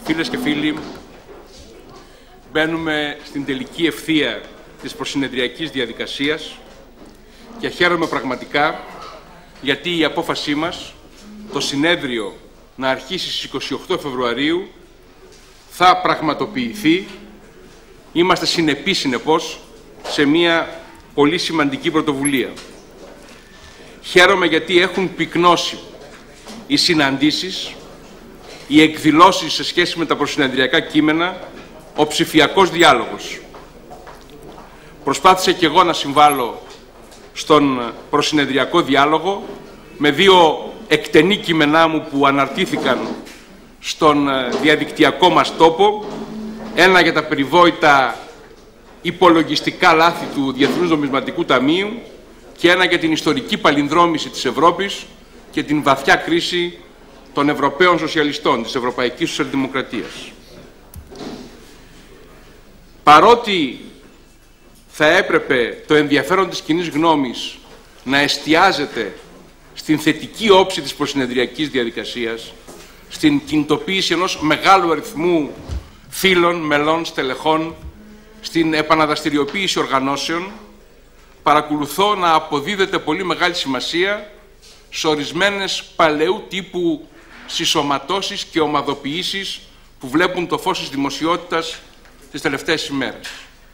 Φίλες και φίλοι, μπαίνουμε στην τελική ευθεία της προσυνεδριακής διαδικασίας και χαίρομαι πραγματικά γιατί η απόφασή μας, το συνέδριο να αρχίσει στις 28 Φεβρουαρίου, θα πραγματοποιηθεί. Είμαστε συνεπείς, συνεπώς, σε μια πολύ σημαντική πρωτοβουλία. Χαίρομαι γιατί έχουν πυκνώσει οι συναντήσεις, οι εκδηλώσεις σε σχέση με τα προσυνεδριακά κείμενα, ο ψηφιακός διάλογος. Προσπάθησα και εγώ να συμβάλλω στον προσυνεδριακό διάλογο με δύο εκτενή κείμενά μου που αναρτήθηκαν στον διαδικτυακό μας τόπο, ένα για τα περιβόητα υπολογιστικά λάθη του Διεθνούς Νομισματικού Ταμείου και ένα για την ιστορική παλινδρόμηση της Ευρώπης και την βαθιά κρίση των Ευρωπαίων Σοσιαλιστών, της Ευρωπαϊκής Σοσιαλδημοκρατίας. Παρότι θα έπρεπε το ενδιαφέρον της κοινής γνώμης να εστιάζεται στην θετική όψη της προσυνεδριακής διαδικασίας, στην κινητοποίηση ενός μεγάλου αριθμού φίλων, μελών, στελεχών, στην επαναδραστηριοποίηση οργανώσεων, παρακολουθώ να αποδίδεται πολύ μεγάλη σημασία σε ορισμένες παλαιού τύπου συσσωματώσεις και ομαδοποιήσεις που βλέπουν το φως της δημοσιότητας τις τελευταίες ημέρες.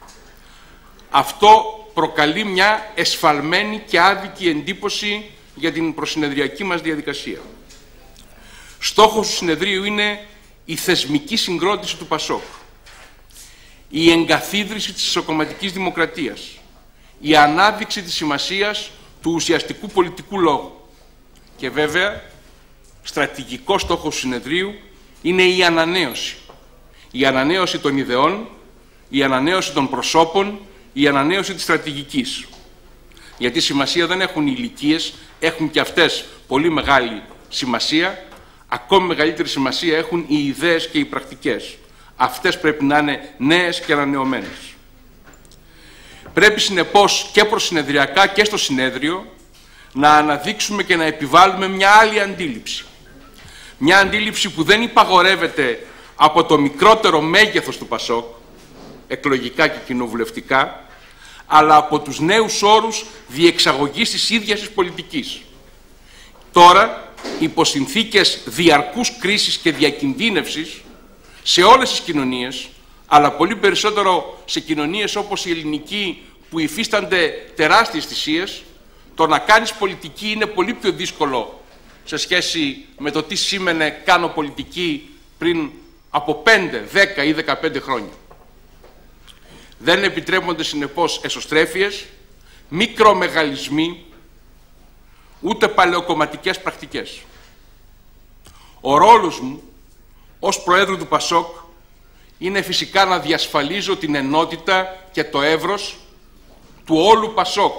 Αυτό προκαλεί μια εσφαλμένη και άδικη εντύπωση για την προσυνεδριακή μας διαδικασία. Στόχος του συνεδρίου είναι η θεσμική συγκρότηση του ΠΑΣΟΚ, η εγκαθίδρυση της ισοκομματικής δημοκρατίας, η ανάδειξη της σημασίας του ουσιαστικού πολιτικού λόγου. Και βέβαια, στρατηγικό στόχος του συνεδρίου είναι η ανανέωση. Η ανανέωση των ιδεών, η ανανέωση των προσώπων, η ανανέωση της στρατηγικής. Γιατί σημασία δεν έχουν οι ηλικίες, έχουν και αυτές πολύ μεγάλη σημασία. Ακόμη μεγαλύτερη σημασία έχουν οι ιδέες και οι πρακτικές. Αυτές πρέπει να είναι νέες και ανανεωμένες. Πρέπει συνεπώς και προσυνεδριακά και στο συνέδριο να αναδείξουμε και να επιβάλλουμε μια άλλη αντίληψη. Μια αντίληψη που δεν υπαγορεύεται από το μικρότερο μέγεθος του ΠΑΣΟΚ, εκλογικά και κοινοβουλευτικά, αλλά από τους νέους όρους διεξαγωγής της ίδιας της πολιτικής. Τώρα, υπό συνθήκες διαρκούς κρίσης και διακινδύνευσης σε όλες τις κοινωνίες, αλλά πολύ περισσότερο σε κοινωνίες όπως η ελληνική που υφίστανται τεράστιες θυσίες, το να κάνεις πολιτική είναι πολύ πιο δύσκολο σε σχέση με το τι σήμαινε κάνω πολιτική πριν από 5, 10 ή 15 χρόνια. Δεν επιτρέπονται συνεπώς εσωστρέφειες, μικρομεγαλισμοί, ούτε παλαιοκομματικές πρακτικές. Ο ρόλος μου ως Προέδρου του ΠΑΣΟΚ είναι φυσικά να διασφαλίζω την ενότητα και το εύρος του όλου ΠΑΣΟΚ.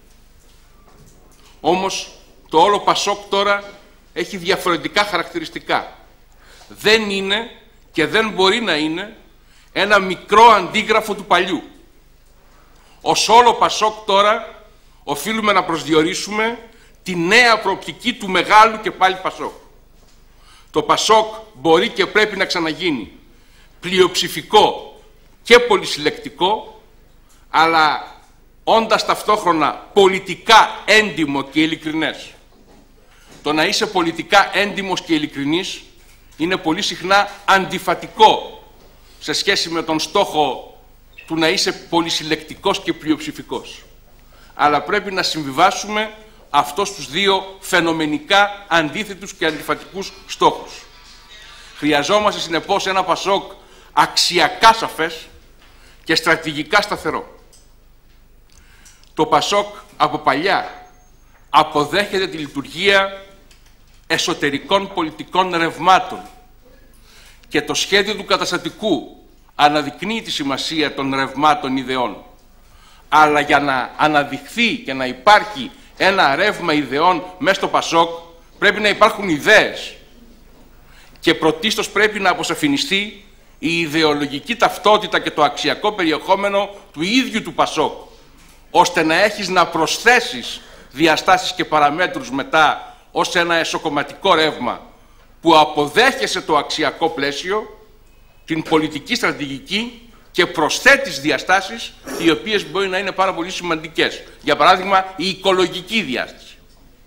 Όμως το όλο ΠΑΣΟΚ τώρα έχει διαφορετικά χαρακτηριστικά. Δεν είναι και δεν μπορεί να είναι ένα μικρό αντίγραφο του παλιού. Ως όλο ΠΑΣΟΚ τώρα οφείλουμε να προσδιορίσουμε τη νέα προοπτική του μεγάλου και πάλι ΠΑΣΟΚ. Το ΠΑΣΟΚ μπορεί και πρέπει να ξαναγίνει πλειοψηφικό και πολυσυλλεκτικό, αλλά όντας ταυτόχρονα πολιτικά έντιμο και ειλικρινές. Το να είσαι πολιτικά έντιμος και ειλικρινής είναι πολύ συχνά αντιφατικό σε σχέση με τον στόχο του να είσαι πολυσυλλεκτικός και πλειοψηφικός. Αλλά πρέπει να συμβιβάσουμε αυτούς τους δύο φαινομενικά αντίθετους και αντιφατικούς στόχους. Χρειαζόμαστε συνεπώς ένα ΠΑΣΟΚ αξιακά σαφές και στρατηγικά σταθερό. Το ΠΑΣΟΚ από παλιά αποδέχεται τη λειτουργία εσωτερικών πολιτικών ρευμάτων και το σχέδιο του καταστατικού αναδεικνύει τη σημασία των ρευμάτων ιδεών. Αλλά για να αναδειχθεί και να υπάρχει ένα ρεύμα ιδεών μέσα στο ΠΑΣΟΚ πρέπει να υπάρχουν ιδέες και πρωτίστως πρέπει να αποσαφινιστεί η ιδεολογική ταυτότητα και το αξιακό περιεχόμενο του ίδιου του ΠΑΣΟΚ, ώστε να έχεις να προσθέσεις διαστάσεις και παραμέτρους μετά ως ένα εσωκομματικό ρεύμα που αποδέχεσαι το αξιακό πλαίσιο, την πολιτική στρατηγική και προσθέτει διαστάσεις οι οποίες μπορεί να είναι πάρα πολύ σημαντικές. Για παράδειγμα, η οικολογική διάσταση.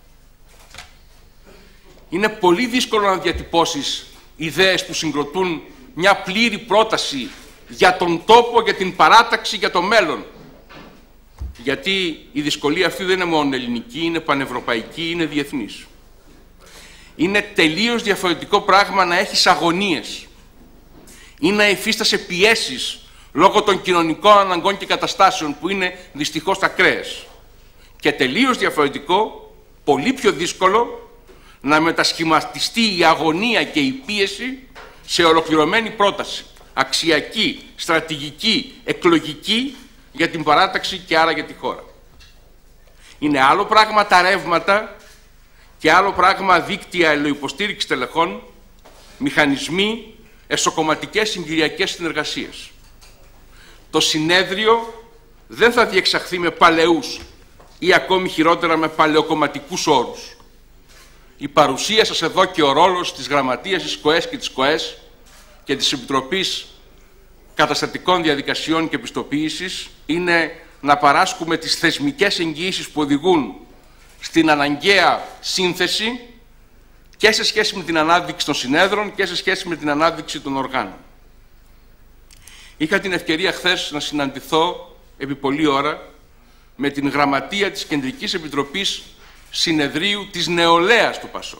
Είναι πολύ δύσκολο να διατυπώσεις ιδέες που συγκροτούν μια πλήρη πρόταση για τον τόπο, για την παράταξη, για το μέλλον. Γιατί η δυσκολία αυτή δεν είναι μόνο ελληνική, είναι πανευρωπαϊκή, είναι διεθνής. Είναι τελείως διαφορετικό πράγμα να έχεις αγωνίες ή να υφίστασαι πιέσεις λόγω των κοινωνικών αναγκών και καταστάσεων που είναι δυστυχώς ακραίες. Και τελείως διαφορετικό, πολύ πιο δύσκολο, να μετασχηματιστεί η αγωνία και η πίεση σε ολοκληρωμένη πρόταση, αξιακή, στρατηγική, εκλογική για την παράταξη και άρα για τη χώρα. Είναι άλλο πράγμα τα ρεύματα και άλλο πράγμα δίκτυα ελαιοϊποστήριξης τελεχών, μηχανισμοί, εσωκομματικές συγκυριακές συνεργασίες. Το συνέδριο δεν θα διεξαχθεί με παλαιούς ή ακόμη χειρότερα με παλαιοκομματικούς όρους. Η παρουσία σας εδώ και ο ρόλος της Γραμματείας της ΚΟΕΣ και της ΚΟΕΣ και της Επιτροπής Καταστατικών Διαδικασιών και Πιστοποίησης είναι να παράσκουμε τις θεσμικές εγγυήσεις που οδηγούν στην αναγκαία σύνθεση και σε σχέση με την ανάδειξη των συνέδρων και σε σχέση με την ανάδειξη των οργάνων. Είχα την ευκαιρία χθες να συναντηθώ επί πολλή ώρα με την γραμματεία της Κεντρικής Επιτροπής Συνεδρίου της Νεολαίας του ΠΑΣΟΚ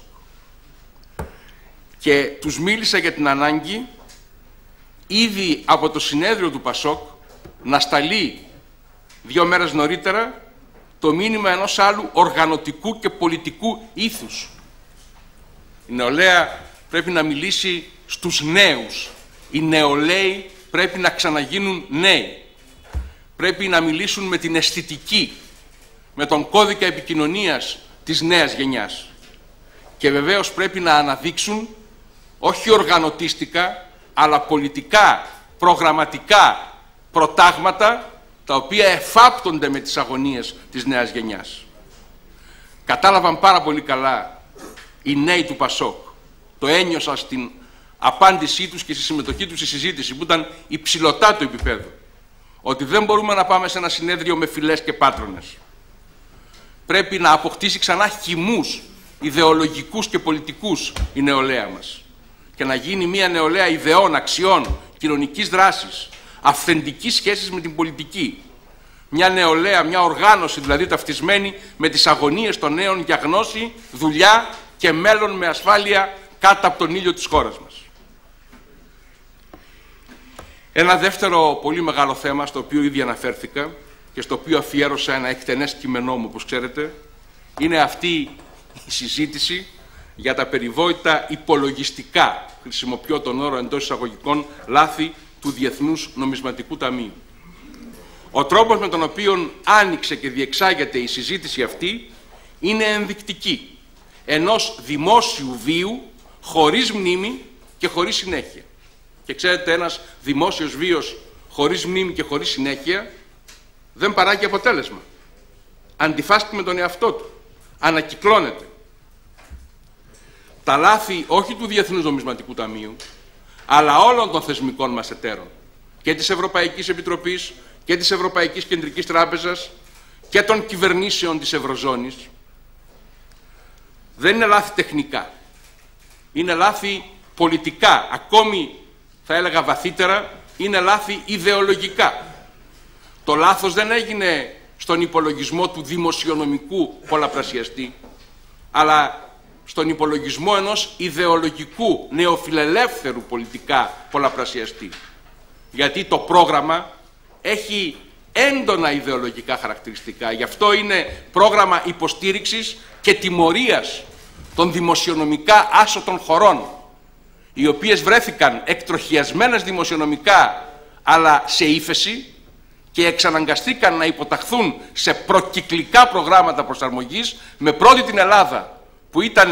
και τους μίλησα για την ανάγκη ήδη από το συνέδριο του ΠΑΣΟΚ να σταλεί 2 μέρες νωρίτερα το μήνυμα ενός άλλου οργανωτικού και πολιτικού ήθους. Η νεολαία πρέπει να μιλήσει στους νέους. Οι νεολαίοι πρέπει να ξαναγίνουν νέοι. Πρέπει να μιλήσουν με την αισθητική, με τον κώδικα επικοινωνίας της νέας γενιάς. Και βεβαίως πρέπει να αναδείξουν όχι οργανωτίστικα, αλλά πολιτικά, προγραμματικά προτάγματα τα οποία εφάπτονται με τις αγωνίες της νέας γενιάς. Κατάλαβαν πάρα πολύ καλά οι νέοι του ΠΑΣΟΚ. Το ένιωσαν στην απάντησή τους και στη συμμετοχή τους στη συζήτηση που ήταν υψηλωτά του επίπεδου. Ότι δεν μπορούμε να πάμε σε ένα συνέδριο με φυλές και πάτρονες. Πρέπει να αποκτήσει ξανά χυμούς ιδεολογικούς και πολιτικούς η νεολαία μας. Και να γίνει μια νεολαία ιδεών, αξιών, κοινωνικής δράσης, αυθεντικής σχέσης με την πολιτική. Μια νεολαία, μια οργάνωση δηλαδή ταυτισμένη με τις αγωνίες των νέων για γνώση, δουλειά και μέλλον με ασφάλεια κάτω από τον ήλιο της χώρας μας. Ένα δεύτερο πολύ μεγάλο θέμα στο οποίο ήδη αναφέρθηκα και στο οποίο αφιέρωσα ένα εκτενές κείμενό μου, όπως ξέρετε, είναι αυτή η συζήτηση για τα περιβόητα υπολογιστικά, χρησιμοποιώ τον όρο εντός εισαγωγικών, λάθη του Διεθνούς Νομισματικού Ταμείου. Ο τρόπος με τον οποίο άνοιξε και διεξάγεται η συζήτηση αυτή είναι ενδεικτική ενός δημόσιου βίου χωρίς μνήμη και χωρίς συνέχεια. Και ξέρετε, ένας δημόσιος βίος χωρίς μνήμη και χωρίς συνέχεια δεν παράγει αποτέλεσμα. Αντιφάσκει με τον εαυτό του. Ανακυκλώνεται. Τα λάθη όχι του Διεθνούς Νομισματικού Ταμείου, αλλά όλων των θεσμικών μας εταίρων, και της Ευρωπαϊκής Επιτροπής και της Ευρωπαϊκής Κεντρικής Τράπεζας και των κυβερνήσεων της Ευρωζώνης, δεν είναι λάθη τεχνικά. Είναι λάθη πολιτικά, ακόμη θα έλεγα βαθύτερα, είναι λάθη ιδεολογικά. Το λάθος δεν έγινε στον υπολογισμό του δημοσιονομικού πολλαπλασιαστή, αλλά στον υπολογισμό ενός ιδεολογικού, νεοφιλελεύθερου πολιτικά πολλαπλασιαστή. Γιατί το πρόγραμμα έχει έντονα ιδεολογικά χαρακτηριστικά. Γι' αυτό είναι πρόγραμμα υποστήριξης και τιμωρίας των δημοσιονομικά άσωτων χωρών, οι οποίες βρέθηκαν εκτροχιασμένες δημοσιονομικά, αλλά σε ύφεση, και εξαναγκαστήκαν να υποταχθούν σε προκυκλικά προγράμματα προσαρμογής, με πρώτη την Ελλάδα, που ήταν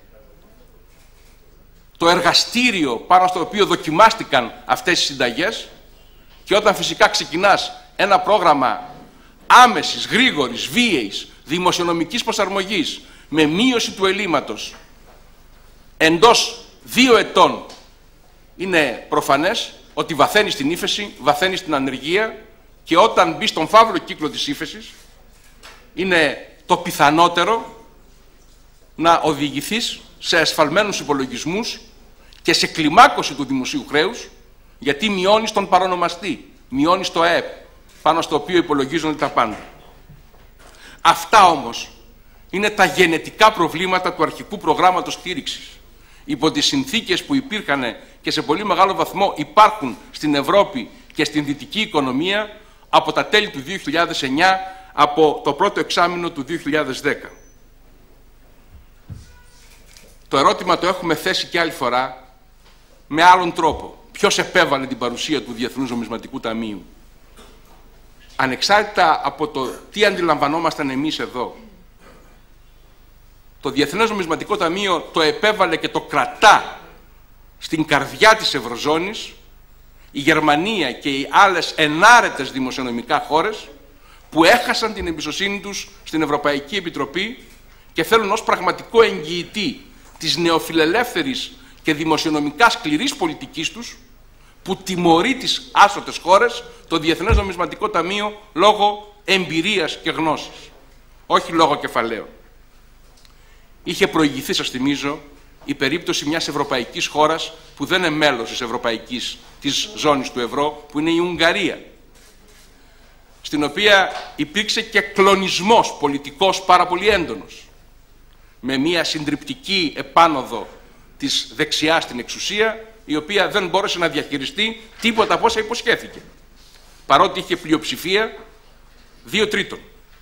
το εργαστήριο πάνω στο οποίο δοκιμάστηκαν αυτές οι συνταγές. Και όταν φυσικά ξεκινάς ένα πρόγραμμα άμεσης, γρήγορης, βίαιης δημοσιονομικής προσαρμογής με μείωση του ελλείμματος εντός 2 ετών είναι προφανές ότι βαθαίνει στην ύφεση, βαθαίνει στην ανεργία και όταν μπει στον φαύλο κύκλο της ύφεσης είναι το πιθανότερο να οδηγηθείς σε ασφαλμένους υπολογισμούς και σε κλιμάκωση του δημοσίου χρέους, γιατί μειώνεις τον παρονομαστή, μειώνεις το ΑΕΠ, πάνω στο οποίο υπολογίζονται τα πάντα. Αυτά όμως είναι τα γενετικά προβλήματα του αρχικού προγράμματος στήριξης, υπό τις συνθήκες που υπήρχαν και σε πολύ μεγάλο βαθμό υπάρχουν στην Ευρώπη και στην δυτική οικονομία από τα τέλη του 2009, από το πρώτο εξάμηνο του 2010. Το ερώτημα το έχουμε θέσει και άλλη φορά με άλλον τρόπο. Ποιος επέβαλε την παρουσία του Διεθνούς Νομισματικού Ταμείου? Ανεξάρτητα από το τι αντιλαμβανόμασταν εμείς εδώ, το Διεθνές Νομισματικό Ταμείο το επέβαλε και το κρατά στην καρδιά της Ευρωζώνης η Γερμανία και οι άλλες ενάρετες δημοσιονομικά χώρες που έχασαν την εμπιστοσύνη τους στην Ευρωπαϊκή Επιτροπή και θέλουν ως πραγματικό εγγυητή της νεοφιλελεύθερης και δημοσιονομικά σκληρής πολιτικής τους, που τιμωρεί τις άσωτες χώρες, το Διεθνές Νομισματικό Ταμείο λόγω εμπειρίας και γνώσης, όχι λόγω κεφαλαίων. Είχε προηγηθεί, σας θυμίζω, η περίπτωση μιας ευρωπαϊκής χώρας που δεν είναι μέλος της ζώνης του ευρώ, που είναι η Ουγγαρία, στην οποία υπήρξε και κλονισμός πολιτικός πάρα πολύ έντονος, με μια συντριπτική επάνωδο της δεξιάς στην εξουσία, η οποία δεν μπόρεσε να διαχειριστεί τίποτα από όσα υποσχέθηκε, παρότι είχε πλειοψηφία 2/3.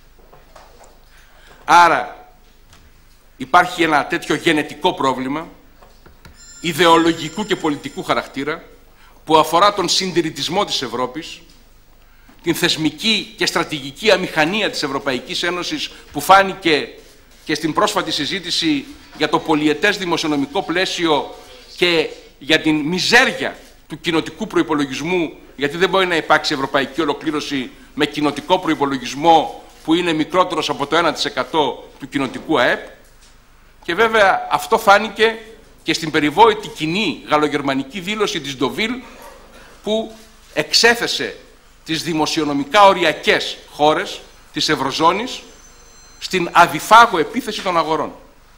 Άρα υπάρχει ένα τέτοιο γενετικό πρόβλημα ιδεολογικού και πολιτικού χαρακτήρα που αφορά τον συντηρητισμό της Ευρώπης, την θεσμική και στρατηγική αμηχανία της Ευρωπαϊκής Ένωσης, που φάνηκε και στην πρόσφατη συζήτηση για το πολιετές δημοσιονομικό πλαίσιο και για την μιζέρια του κοινοτικού προϋπολογισμού, γιατί δεν μπορεί να υπάρξει ευρωπαϊκή ολοκλήρωση με κοινοτικό προϋπολογισμό που είναι μικρότερος από το 1% του κοινοτικού ΑΕΠ. Και βέβαια αυτό φάνηκε και στην περιβόητη κοινή γαλλογερμανική δήλωση της Ντοβίλ, που εξέθεσε τις δημοσιονομικά οριακές χώρες της Ευρωζώνης στην αδιφάγω επίθεση των αγορών.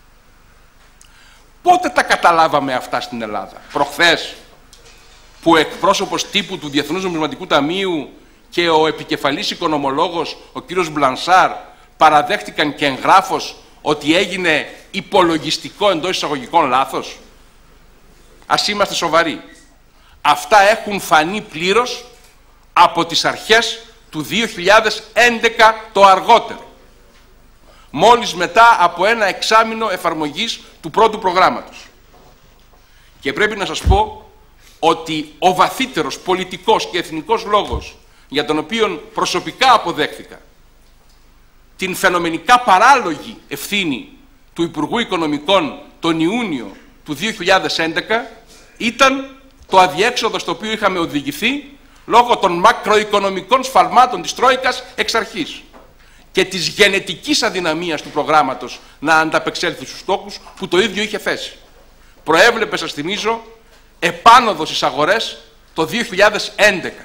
Πότε τα καταλάβαμε αυτά στην Ελλάδα? Προχθές, που ο εκπρόσωπος τύπου του Διεθνούς Νομισματικού Ταμείου και ο επικεφαλής οικονομολόγος, ο κύριος Μπλανσάρ, παραδέχτηκαν και εγγράφος ότι έγινε υπολογιστικό εντός εισαγωγικών λάθος? Ας είμαστε σοβαροί. Αυτά έχουν φανεί πλήρως από τις αρχές του 2011 το αργότερο, μόλις μετά από ένα εξάμηνο εφαρμογής του πρώτου προγράμματος. Και πρέπει να σας πω ότι ο βαθύτερος πολιτικός και εθνικός λόγος για τον οποίο προσωπικά αποδέχθηκα την φαινομενικά παράλογη ευθύνη του Υπουργού Οικονομικών τον Ιούνιο του 2011 ήταν το αδιέξοδο στο οποίο είχαμε οδηγηθεί λόγω των μακροοικονομικών σφαλμάτων της Τρόικας εξ αρχής και της γενετικής αδυναμίας του προγράμματος να ανταπεξέλθει στους στόχους που το ίδιο είχε θέσει. Προέβλεπε, σας θυμίζω, επάνωδο στις αγορές το 2011.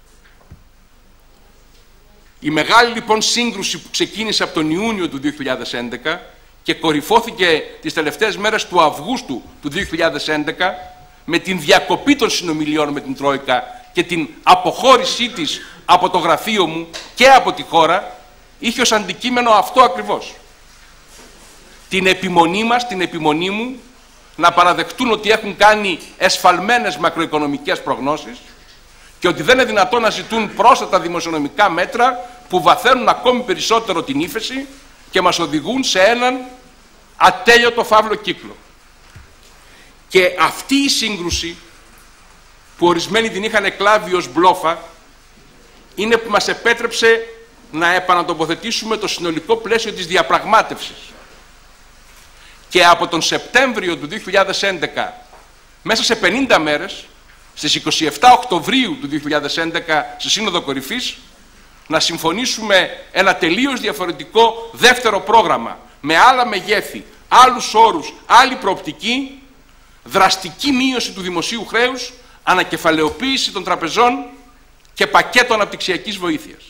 Η μεγάλη λοιπόν σύγκρουση που ξεκίνησε από τον Ιούνιο του 2011 και κορυφώθηκε τις τελευταίες μέρες του Αυγούστου του 2011 με την διακοπή των συνομιλιών με την Τρόικα και την αποχώρησή της από το γραφείο μου και από τη χώρα, είχε ως αντικείμενο αυτό ακριβώς. Την επιμονή μας, την επιμονή μου, να παραδεχτούν ότι έχουν κάνει εσφαλμένες μακροοικονομικές προγνώσεις και ότι δεν είναι δυνατόν να ζητούν πρόσθετα δημοσιονομικά μέτρα που βαθαίνουν ακόμη περισσότερο την ύφεση και μας οδηγούν σε έναν ατέλειωτο φαύλο κύκλο. Και αυτή η σύγκρουση, που ορισμένοι την είχαν εκλάβει ως μπλόφα, είναι που μας επέτρεψε να επανατοποθετήσουμε το συνολικό πλαίσιο της διαπραγμάτευσης. Και από τον Σεπτέμβριο του 2011, μέσα σε 50 μέρες, στις 27 Οκτωβρίου του 2011, στη Σύνοδο Κορυφής, να συμφωνήσουμε ένα τελείως διαφορετικό δεύτερο πρόγραμμα, με άλλα μεγέθη, άλλους όρους, άλλη προοπτική, δραστική μείωση του δημοσίου χρέους, ανακεφαλαιοποίηση των τραπεζών και πακέτο αναπτυξιακής βοήθειας.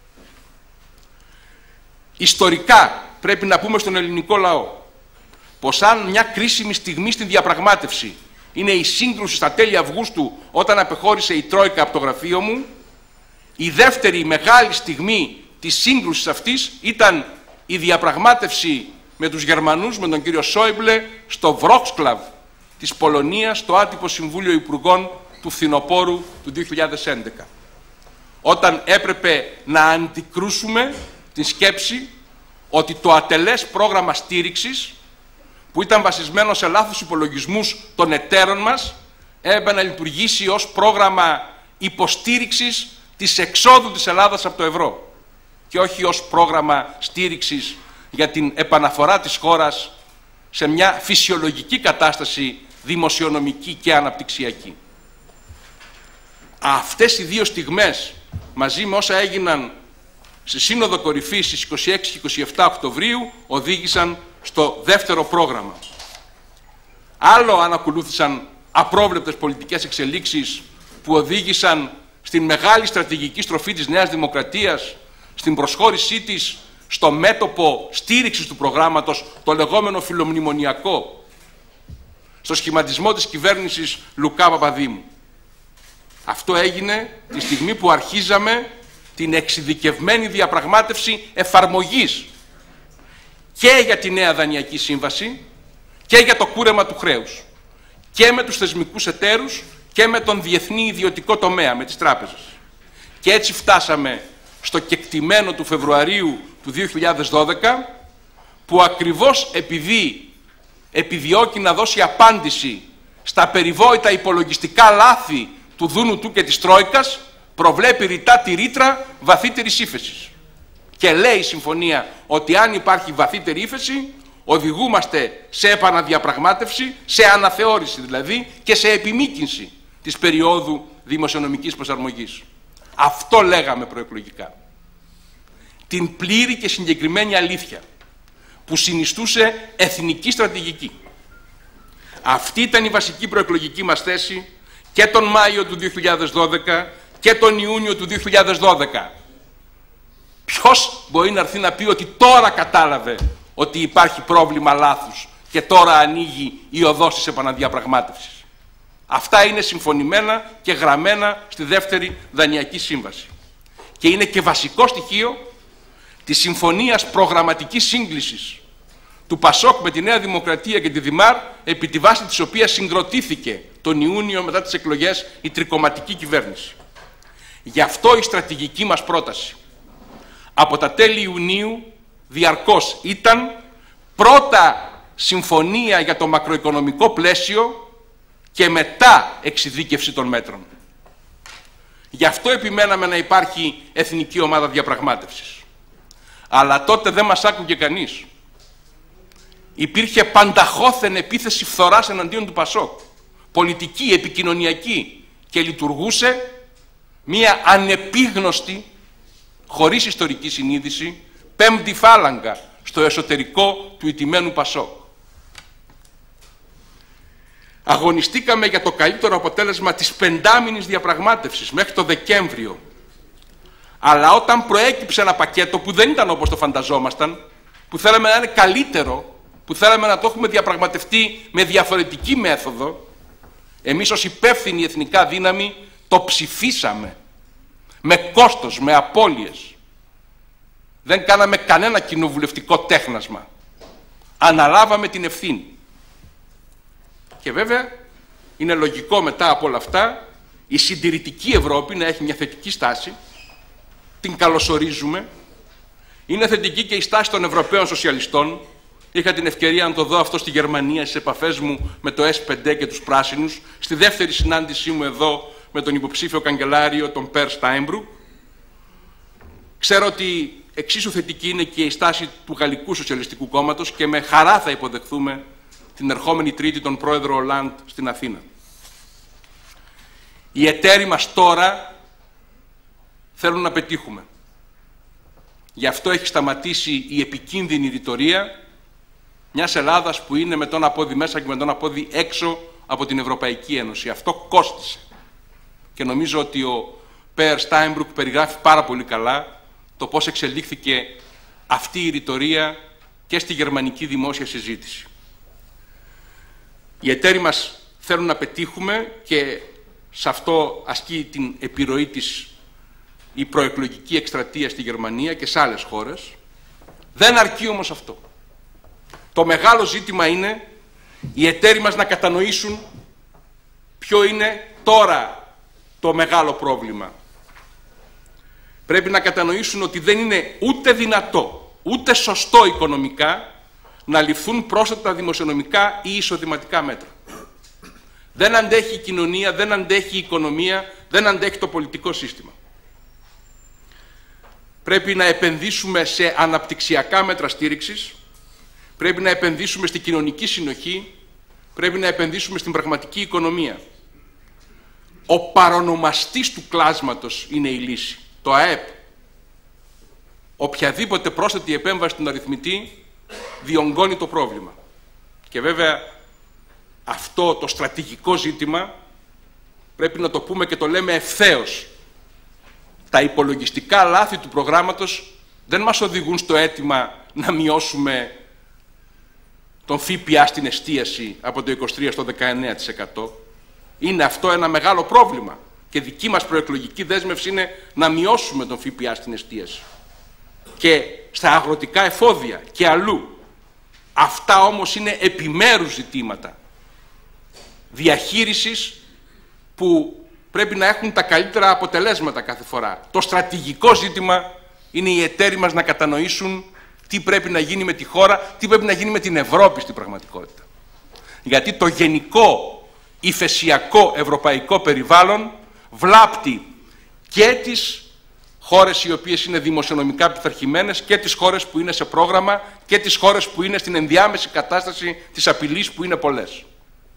Ιστορικά πρέπει να πούμε στον ελληνικό λαό πως αν μια κρίσιμη στιγμή στη διαπραγμάτευση είναι η σύγκρουση στα τέλη Αυγούστου όταν απεχώρησε η Τρόικα από το γραφείο μου, η δεύτερη μεγάλη στιγμή της σύγκρουσης αυτής ήταν η διαπραγμάτευση με τους Γερμανούς, με τον κύριο Σόιμπλε, στο Βρόξκλαβ της Πολωνίας, στο άτυπο Συμβούλιο Υπουργών του φθινοπόρου του 2011. Όταν έπρεπε να αντικρούσουμε την σκέψη ότι το ατελές πρόγραμμα στήριξης, που ήταν βασισμένο σε λάθος υπολογισμούς των εταίρων μας, έπρεπε να λειτουργήσει ως πρόγραμμα υποστήριξης της εξόδου της Ελλάδας από το ευρώ και όχι ως πρόγραμμα στήριξης για την επαναφορά της χώρας σε μια φυσιολογική κατάσταση δημοσιονομική και αναπτυξιακή. Αυτές οι δύο στιγμές, μαζί με όσα έγιναν στη Σύνοδο Κορυφής στις 26 και 27 Οκτωβρίου, οδήγησαν στο δεύτερο πρόγραμμα. Άλλο αν ακολούθησαν απρόβλεπτες πολιτικές εξελίξεις που οδήγησαν στην μεγάλη στρατηγική στροφή της Νέας Δημοκρατίας, στην προσχώρησή της στο μέτωπο στήριξης του προγράμματος, το λεγόμενο φιλομνημονιακό, στο σχηματισμό της κυβέρνησης Λουκά Παπαδήμου. Αυτό έγινε τη στιγμή που αρχίζαμε την εξειδικευμένη διαπραγμάτευση εφαρμογής και για τη νέα δανειακή σύμβαση και για το κούρεμα του χρέους και με τους θεσμικούς εταίρους και με τον διεθνή ιδιωτικό τομέα, με τις τράπεζες. Και έτσι φτάσαμε στο κεκτημένο του Φεβρουαρίου του 2012, που ακριβώς επειδή επιδιώκει να δώσει απάντηση στα περιβόητα υπολογιστικά λάθη του Δούνου του και της Τρόικας, προβλέπει ρητά τη ρήτρα βαθύτερης ύφεσης. Και λέει η συμφωνία ότι αν υπάρχει βαθύτερη ύφεση, οδηγούμαστε σε επαναδιαπραγμάτευση, σε αναθεώρηση δηλαδή και σε επιμήκυνση της περίοδου δημοσιονομικής προσαρμογής. Αυτό λέγαμε προεκλογικά. Την πλήρη και συγκεκριμένη αλήθεια που συνιστούσε εθνική στρατηγική. Αυτή ήταν η βασική προεκλογική μας θέση και τον Μάιο του 2012 και τον Ιούνιο του 2012. Ποιος μπορεί να έρθει να πει ότι τώρα κατάλαβε ότι υπάρχει πρόβλημα λάθους και τώρα ανοίγει η οδός της επαναδιαπραγμάτευσης? Αυτά είναι συμφωνημένα και γραμμένα στη δεύτερη δανειακή σύμβαση. Και είναι και βασικό στοιχείο της συμφωνίας προγραμματικής σύγκλησης του Πασόκ με τη Νέα Δημοκρατία και τη Δημάρ, επί τη βάση της οποίας συγκροτήθηκε τον Ιούνιο μετά τις εκλογές η τρικομματική κυβέρνηση. Γι' αυτό η στρατηγική μας πρόταση από τα τέλη Ιουνίου διαρκώς ήταν πρώτα συμφωνία για το μακροοικονομικό πλαίσιο και μετά εξειδίκευση των μέτρων. Γι' αυτό επιμέναμε να υπάρχει εθνική ομάδα διαπραγμάτευσης. Αλλά τότε δεν μας άκουγε κανείς. Υπήρχε πανταχώθεν επίθεση φθοράς εναντίον του Πασόκ, πολιτική, επικοινωνιακή, και λειτουργούσε μία ανεπίγνωστη, χωρίς ιστορική συνείδηση, πέμπτη φάλαγγα στο εσωτερικό του ηττημένου Πασόκ. Αγωνιστήκαμε για το καλύτερο αποτέλεσμα της πεντάμηνης διαπραγμάτευσης μέχρι το Δεκέμβριο. Αλλά όταν προέκυψε ένα πακέτο που δεν ήταν όπως το φανταζόμασταν, που θέλαμε να είναι καλύτερο, που θέλαμε να το έχουμε διαπραγματευτεί με διαφορετική μέθοδο, εμείς ως υπεύθυνη εθνικά δύναμη το ψηφίσαμε. Με κόστος, με απώλειες. Δεν κάναμε κανένα κοινοβουλευτικό τέχνασμα. Αναλάβαμε την ευθύνη. Και βέβαια είναι λογικό μετά από όλα αυτά η συντηρητική Ευρώπη να έχει μια θετική στάση. Την καλωσορίζουμε. Είναι θετική και η στάση των Ευρωπαίων Σοσιαλιστών. Είχα την ευκαιρία να το δω αυτό στη Γερμανία στις επαφές μου με το S5 και τους Πράσινους, στη δεύτερη συνάντησή μου εδώ με τον υποψήφιο καγκελάριο, τον Περ Στάινμπρουκ. Ξέρω ότι εξίσου θετική είναι και η στάση του Γαλλικού Σοσιαλιστικού Κόμματος και με χαρά θα υποδεχθούμε την ερχόμενη Τρίτη τον πρόεδρο Ολάντ στην Αθήνα. Οι εταίροι μας τώρα θέλουν να πετύχουμε. Γι' αυτό έχει σταματήσει η επικίνδυνη ρητορία μιας Ελλάδας που είναι με τον απόδι μέσα και με τον απόδι έξω από την Ευρωπαϊκή Ένωση. Αυτό κόστισε. Και νομίζω ότι ο Πέρ Στάινμπρουκ περιγράφει πάρα πολύ καλά το πώς εξελίχθηκε αυτή η ρητορία και στη γερμανική δημόσια συζήτηση. Οι εταίροι μας θέλουν να πετύχουμε και σε αυτό ασκεί την επιρροή της η προεκλογική εκστρατεία στη Γερμανία και σε άλλες χώρες. Δεν αρκεί όμως αυτό. Το μεγάλο ζήτημα είναι οι εταίροι μας να κατανοήσουν ποιο είναι τώρα το μεγάλο πρόβλημα. Πρέπει να κατανοήσουν ότι δεν είναι ούτε δυνατό, ούτε σωστό οικονομικά να ληφθούν πρόσθετα δημοσιονομικά ή εισοδηματικά μέτρα. Δεν αντέχει η κοινωνία, δεν αντέχει η οικονομία, δεν αντέχει το πολιτικό σύστημα. Πρέπει να επενδύσουμε σε αναπτυξιακά μέτρα στήριξης, πρέπει να επενδύσουμε στη κοινωνική συνοχή, πρέπει να επενδύσουμε στην πραγματική οικονομία. Ο παρονομαστής του κλάσματος είναι η λύση, το ΑΕΠ. Οποιαδήποτε πρόσθετη επέμβαση στον αριθμητή διονγκώνει το πρόβλημα. Και βέβαια αυτό το στρατηγικό ζήτημα πρέπει να το πούμε και το λέμε ευθέως. Τα υπολογιστικά λάθη του προγράμματος δεν μας οδηγούν στο αίτημα να μειώσουμε τον ΦΠΑ στην εστίαση από το 23% στο 19%. Είναι αυτό ένα μεγάλο πρόβλημα και δική μας προεκλογική δέσμευση είναι να μειώσουμε τον ΦΠΑ στην εστίαση και στα αγροτικά εφόδια και αλλού. Αυτά όμως είναι επιμέρους ζητήματα διαχείρισης που πρέπει να έχουν τα καλύτερα αποτελέσματα κάθε φορά. Το στρατηγικό ζήτημα είναι οι εταίροι μας να κατανοήσουν τι πρέπει να γίνει με τη χώρα, τι πρέπει να γίνει με την Ευρώπη στην πραγματικότητα. Γιατί το γενικό υφεσιακό ευρωπαϊκό περιβάλλον βλάπτει και τις χώρες οι οποίες είναι δημοσιονομικά πειθαρχημένες και τις χώρες που είναι σε πρόγραμμα και τις χώρες που είναι στην ενδιάμεση κατάσταση της απειλής που είναι πολλές.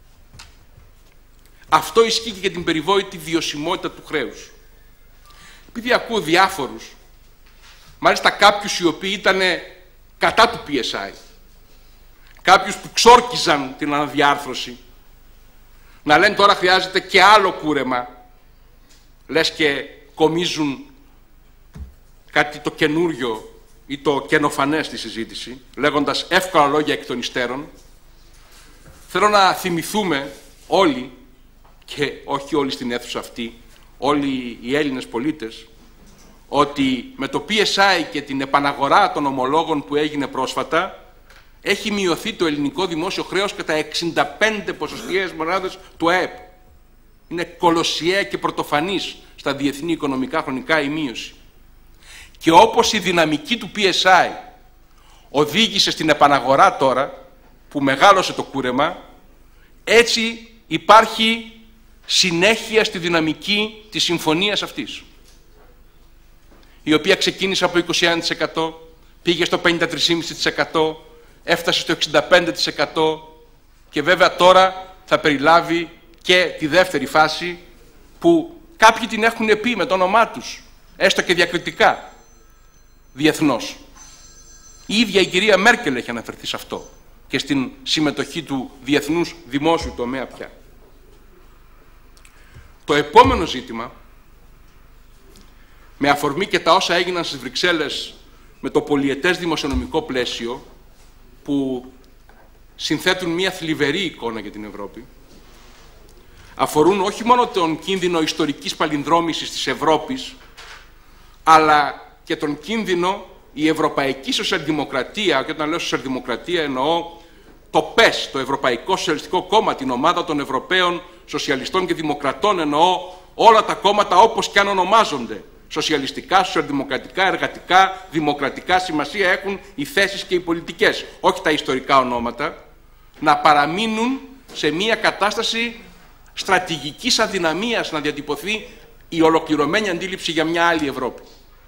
Αυτό ισχύει και για την περιβόητη βιωσιμότητα του χρέους. Επειδή ακούω διάφορους, μάλιστα κάποιους οι οποίοι ήταν κατά του PSI, κάποιους που ξόρκιζαν την αναδιάρθρωση, να λένε τώρα χρειάζεται και άλλο κούρεμα, λες και κομίζουν κάτι το καινούριο ή το καινοφανές στη συζήτηση, λέγοντας εύκολα λόγια εκ των υστέρων. Θέλω να θυμηθούμε όλοι, και όχι όλοι στην αίθουσα αυτή, όλοι οι Έλληνες πολίτες, ότι με το PSI και την επαναγορά των ομολόγων που έγινε πρόσφατα, έχει μειωθεί το ελληνικό δημόσιο χρέος κατά 65 ποσοστιαίες μονάδες του ΑΕΠ. Είναι κολοσιαία και πρωτοφανής στα διεθνή οικονομικά χρονικά η μείωση. Και όπως η δυναμική του PSI οδήγησε στην επαναγορά τώρα, που μεγάλωσε το κούρεμα, έτσι υπάρχει συνέχεια στη δυναμική της συμφωνίας αυτής, η οποία ξεκίνησε από 21%, πήγε στο 53,5%, έφτασε στο 65% και βέβαια τώρα θα περιλάβει και τη δεύτερη φάση που κάποιοι την έχουν πει με το όνομά τους, έστω και διακριτικά, διεθνώς. Η ίδια η κυρία Μέρκελ έχει αναφερθεί σε αυτό και στην συμμετοχή του διεθνούς δημόσιου τομέα πια. Το επόμενο ζήτημα, με αφορμή και τα όσα έγιναν στις Βρυξέλλες με το πολυετές δημοσιονομικό πλαίσιο, που συνθέτουν μια θλιβερή εικόνα για την Ευρώπη, αφορούν όχι μόνο τον κίνδυνο ιστορικής παλινδρόμησης της Ευρώπης, αλλά και τον κίνδυνο η Ευρωπαϊκή Σοσιαλδημοκρατία, και όταν λέω Σοσιαλδημοκρατία εννοώ το ΠΕΣ, το Ευρωπαϊκό Σοσιαλιστικό Κόμμα, την ομάδα των Ευρωπαίων Σοσιαλιστών και Δημοκρατών, εννοώ όλα τα κόμματα όπως και αν ονομάζονται, σοσιαλιστικά, σοσιαλδημοκρατικά, εργατικά, δημοκρατικά, σημασία έχουν οι θέσεις και οι πολιτικές, όχι τα ιστορικά ονόματα, να παραμείνουν σε μια κατάσταση στρατηγικής αδυναμίας να διατυπωθεί η ολοκληρωμένη αντίληψη για μια άλλη Ευρώπη.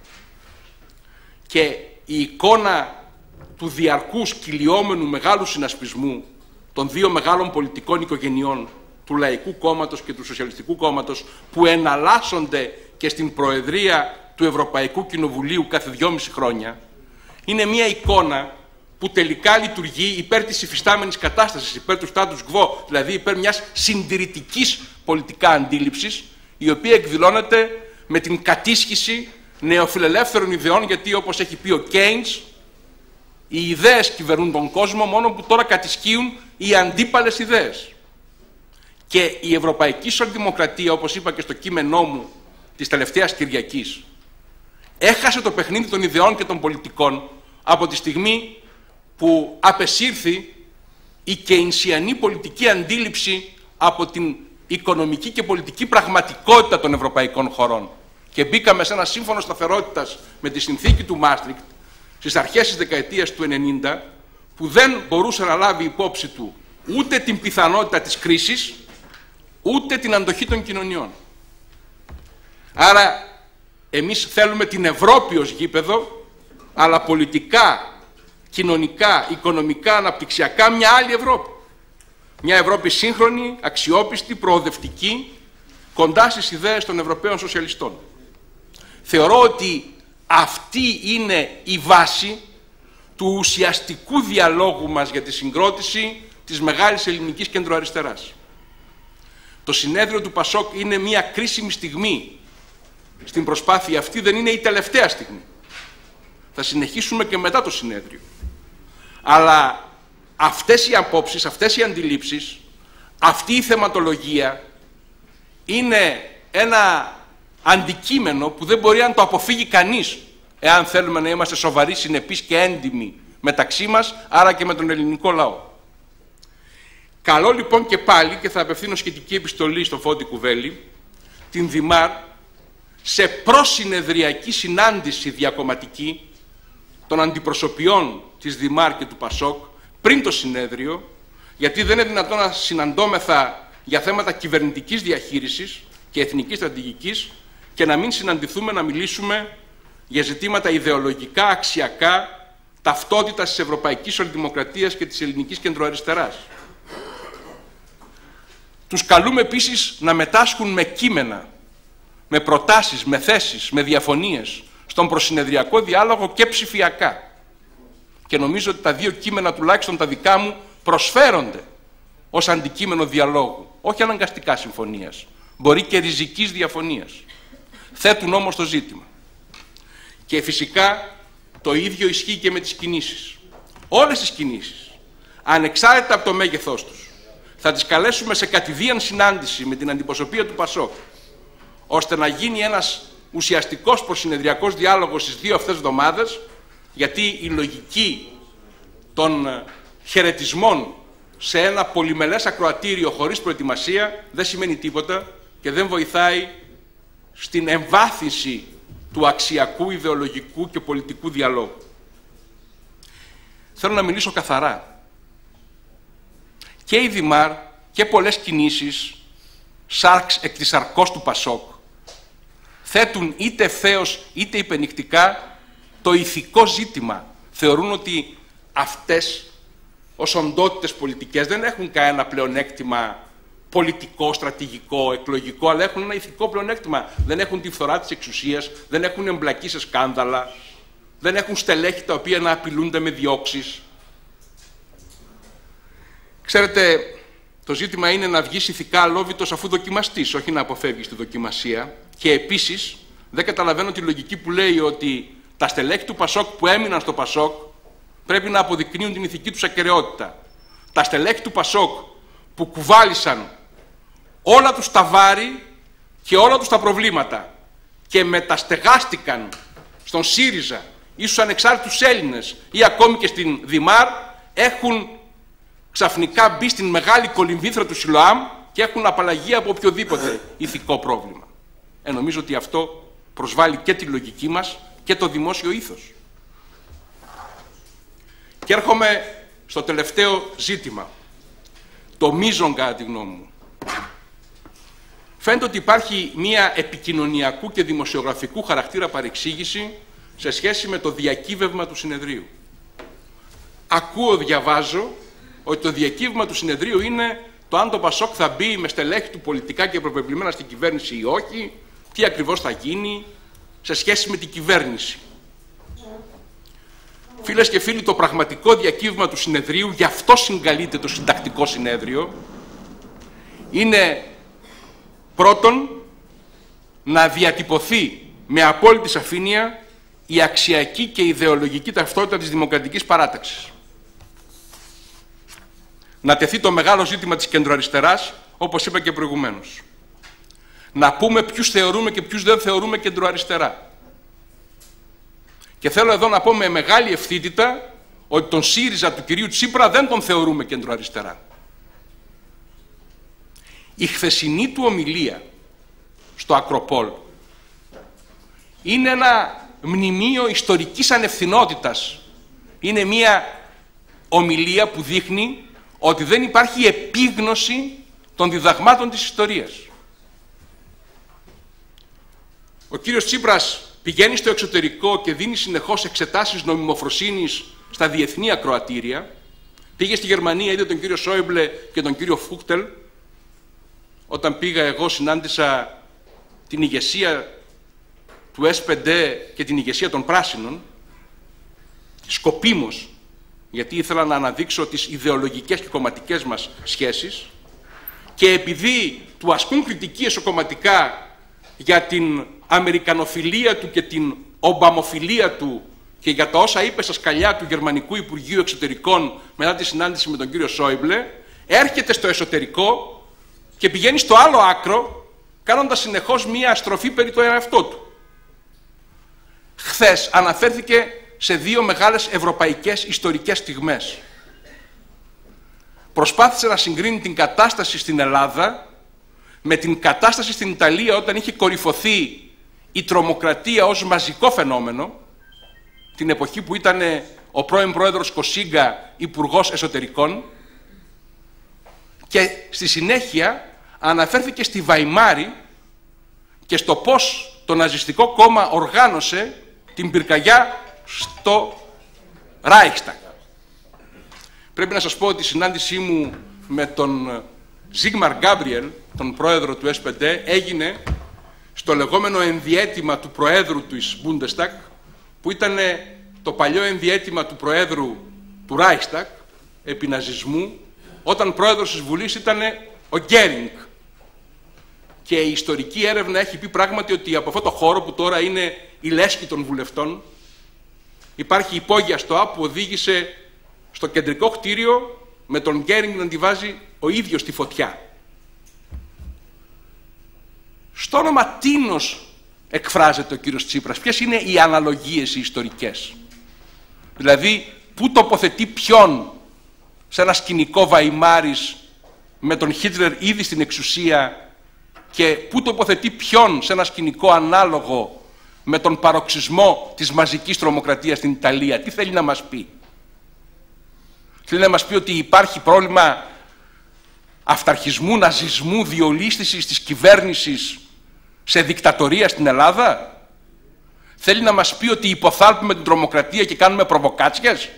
Και η εικόνα του διαρκούς κυλιόμενου μεγάλου συνασπισμού των δύο μεγάλων πολιτικών οικογενειών, του Λαϊκού Κόμματος και του Σοσιαλιστικού Κόμματος, που εναλλάσσονται και στην Προεδρία του Ευρωπαϊκού Κοινοβουλίου κάθε 2,5 χρόνια, είναι μια εικόνα που τελικά λειτουργεί υπέρ της υφιστάμενης κατάστασης, υπέρ του status quo, δηλαδή υπέρ μιας συντηρητικής πολιτικά αντίληψης, η οποία εκδηλώνεται με την κατίσχυση νεοφιλελεύθερων ιδεών, γιατί όπως έχει πει ο Κέινς, οι ιδέες κυβερνούν τον κόσμο, μόνο που τώρα κατισχύουν οι αντίπαλες ιδέες. Και η Ευρωπαϊκή Σοσιαλδημοκρατία, όπως είπα και στο κείμενό μου της τελευταίας Κυριακής, έχασε το παιχνίδι των ιδεών και των πολιτικών από τη στιγμή που απεσύρθη η κεινσιανή πολιτική αντίληψη από την οικονομική και πολιτική πραγματικότητα των ευρωπαϊκών χωρών και μπήκαμε σε ένα σύμφωνο σταθερότητας με τη συνθήκη του Μάστρικτ στις αρχές της δεκαετίας του 90, που δεν μπορούσε να λάβει υπόψη του ούτε την πιθανότητα της κρίσης, ούτε την αντοχή των κοινωνιών. Άρα εμείς θέλουμε την Ευρώπη ως γήπεδο, αλλά πολιτικά, κοινωνικά, οικονομικά, αναπτυξιακά μια άλλη Ευρώπη. Μια Ευρώπη σύγχρονη, αξιόπιστη, προοδευτική, κοντά στις ιδέες των Ευρωπαίων Σοσιαλιστών. Θεωρώ ότι αυτή είναι η βάση του ουσιαστικού διαλόγου μας για τη συγκρότηση της μεγάλης ελληνικής κεντροαριστεράς. Το συνέδριο του Πασόκ είναι μια κρίσιμη στιγμή στην προσπάθεια αυτή, δεν είναι η τελευταία στιγμή. Θα συνεχίσουμε και μετά το συνέδριο. Αλλά αυτές οι απόψεις, αυτές οι αντιλήψεις, αυτή η θεματολογία είναι ένα αντικείμενο που δεν μπορεί να το αποφύγει κανείς, εάν θέλουμε να είμαστε σοβαροί, συνεπείς και έντιμοι μεταξύ μας, άρα και με τον ελληνικό λαό. Καλό λοιπόν και πάλι, και θα απευθύνω σχετική επιστολή στο Φώτη Κουβέλη, την Δημάρ, σε προσυνεδριακή συνάντηση διακομματική των αντιπροσωπιών της Δημάρ και του Πασόκ πριν το συνέδριο, γιατί δεν είναι δυνατόν να συναντώμεθα για θέματα κυβερνητικής διαχείρισης και εθνικής στρατηγικής και να μην συναντηθούμε να μιλήσουμε για ζητήματα ιδεολογικά, αξιακά, ταυτότητας της Ευρωπαϊκής Σοσιαλδημοκρατίας και της ελληνικής κεντροαριστεράς. Τους καλούμε επίσης να μετάσχουν με κείμενα, με προτάσεις, με θέσεις, με διαφωνίες στον προσυνεδριακό διάλογο και ψηφιακά. Και νομίζω ότι τα δύο κείμενα, τουλάχιστον τα δικά μου, προσφέρονται ως αντικείμενο διαλόγου, όχι αναγκαστικά συμφωνίας, μπορεί και ριζικής διαφωνίας. Θέτουν όμως το ζήτημα. Και φυσικά το ίδιο ισχύει και με τις κινήσεις. Όλες τις κινήσεις, ανεξάρτητα από το μέγεθός τους, θα τις καλέσουμε σε κατηδίαν συνάντηση με την αντιπροσωπεία του Πασόκ, ώστε να γίνει ένας ουσιαστικός προσυνεδριακός διάλογος στις δύο αυτές εβδομάδες, γιατί η λογική των χαιρετισμών σε ένα πολυμελές ακροατήριο χωρίς προετοιμασία δεν σημαίνει τίποτα και δεν βοηθάει στην εμβάθυνση του αξιακού, ιδεολογικού και πολιτικού διαλόγου. Θέλω να μιλήσω καθαρά. Και η Δημάρ και πολλές κινήσεις, σάρξ εκ της αρκός του Πασόκ, θέτουν είτε ευθέως είτε υπενικτικά το ηθικό ζήτημα. Θεωρούν ότι αυτές ως οντότητες πολιτικές δεν έχουν κανένα πλεονέκτημα πολιτικό, στρατηγικό, εκλογικό, αλλά έχουν ένα ηθικό πλεονέκτημα. Δεν έχουν τη φθορά της εξουσίας, δεν έχουν εμπλακεί σε σκάνδαλα, δεν έχουν στελέχη τα οποία να απειλούνται με διώξεις. Ξέρετε, το ζήτημα είναι να βγεις ηθικά αλόβητος αφού δοκιμαστείς, όχι να αποφεύγεις τη δοκιμασία. Και επίσης, δεν καταλαβαίνω τη λογική που λέει ότι τα στελέχη του Πασόκ που έμειναν στο Πασόκ πρέπει να αποδεικνύουν την ηθική τους ακεραιότητα. Τα στελέχη του Πασόκ που κουβάλισαν όλα τους τα βάρη και όλα τους τα προβλήματα και μεταστεγάστηκαν στον ΣΥΡΙΖΑ ή στους ανεξάρτητους Έλληνες ή ακόμη και στην Δημάρ, έχουν ξαφνικά μπει στην μεγάλη κολυμβήθρα του Σιλοάμ και έχουν απαλλαγή από οποιοδήποτε ηθικό πρόβλημα. Νομίζω ότι αυτό προσβάλλει και τη λογική μας και το δημόσιο ήθος. Και έρχομαι στο τελευταίο ζήτημα, το μείζον κατά τη γνώμη μου. Φαίνεται ότι υπάρχει μία επικοινωνιακού και δημοσιογραφικού χαρακτήρα παρεξήγηση σε σχέση με το διακύβευμα του συνεδρίου. Ακούω, διαβάζω, ότι το διακύβευμα του συνεδρίου είναι το αν το Πασόκ θα μπει με στελέχη του πολιτικά και προπεμπλημμένα στην κυβέρνηση ή όχι, τι ακριβώς θα γίνει σε σχέση με την κυβέρνηση. Φίλες και φίλοι, το πραγματικό διακύβημα του συνεδρίου, γι' αυτό συγκαλείται το συντακτικό συνέδριο, είναι πρώτον να διατυπωθεί με απόλυτη σαφήνεια η αξιακή και ιδεολογική ταυτότητα της Δημοκρατικής Παράταξης. Να τεθεί το μεγάλο ζήτημα της κεντροαριστεράς, όπως είπα και προηγουμένως. Να πούμε ποιους θεωρούμε και ποιους δεν θεωρούμε κεντροαριστερά. Και θέλω εδώ να πω με μεγάλη ευθύτητα ότι τον ΣΥΡΙΖΑ του κυρίου Τσίπρα δεν τον θεωρούμε κεντροαριστερά. Η χθεσινή του ομιλία στο Ακροπόλ είναι ένα μνημείο ιστορικής ανευθυνότητας. Είναι μια ομιλία που δείχνει ότι δεν υπάρχει επίγνωση των διδαγμάτων της ιστορίας. Ο κύριος Τσίπρας πηγαίνει στο εξωτερικό και δίνει συνεχώς εξετάσεις νομιμοφροσύνης στα διεθνή ακροατήρια. Πήγε στη Γερμανία, είδε τον κύριο Σόιμπλε και τον κύριο Φούχτελ. Όταν πήγα εγώ συνάντησα την ηγεσία του S5 και την ηγεσία των Πράσινων, σκοπίμως, γιατί ήθελα να αναδείξω τις ιδεολογικές και κομματικές μας σχέσεις, και επειδή του ασκούν κριτική εσωκομματικά για την αμερικανοφιλία του και την ομπαμοφιλία του και για τα όσα είπε στα σκαλιά του Γερμανικού Υπουργείου Εξωτερικών μετά τη συνάντηση με τον κύριο Σόιμπλε, έρχεται στο εσωτερικό και πηγαίνει στο άλλο άκρο, κάνοντας συνεχώς μία στροφή περί το εαυτό του. Χθες αναφέρθηκε σε δύο μεγάλες ευρωπαϊκές ιστορικές στιγμές. Προσπάθησε να συγκρίνει την κατάσταση στην Ελλάδα με την κατάσταση στην Ιταλία όταν είχε κορυφωθεί η τρομοκρατία ως μαζικό φαινόμενο, την εποχή που ήταν ο πρώην πρόεδρος Κοσίγκα υπουργός εσωτερικών, και στη συνέχεια αναφέρθηκε στη Βαϊμάρη και στο πώς το ναζιστικό κόμμα οργάνωσε την πυρκαγιά στο Ράιχσταγ. Πρέπει να σας πω ότι η συνάντησή μου με τον Ζίγμαρ Γκάμπριελ, τον πρόεδρο του S5, έγινε στο λεγόμενο ενδιαίτημα του προέδρου του Bundestag, που ήταν το παλιό ενδιαίτημα του προέδρου του Reichstag επί ναζισμού, όταν πρόεδρος της Βουλής ήταν ο Γκέρινγκ. Και η ιστορική έρευνα έχει πει πράγματι ότι από αυτό το χώρο που τώρα είναι η λέσχη των βουλευτών υπάρχει υπόγεια στοά που οδήγησε στο κεντρικό κτίριο με τον Γκέρινγκ να τη βάζει ο ίδιος στη φωτιά. Στο όνομα τίνος εκφράζεται ο κύριος Τσίπρας? Ποιες είναι οι αναλογίες οι ιστορικές? Δηλαδή, πού τοποθετεί ποιον σε ένα σκηνικό Βαϊμάρης με τον Χίτλερ ήδη στην εξουσία και πού τοποθετεί ποιον σε ένα σκηνικό ανάλογο με τον παροξισμό της μαζικής τρομοκρατίας στην Ιταλία? Τι θέλει να μας πει? Θέλει να μας πει ότι υπάρχει πρόβλημα αυταρχισμού, ναζισμού, διολίσθησης της κυβέρνησης σε δικτατορία στην Ελλάδα? Θέλει να μας πει ότι υποθάλπουμε την τρομοκρατία και κάνουμε προβοκάτσιες?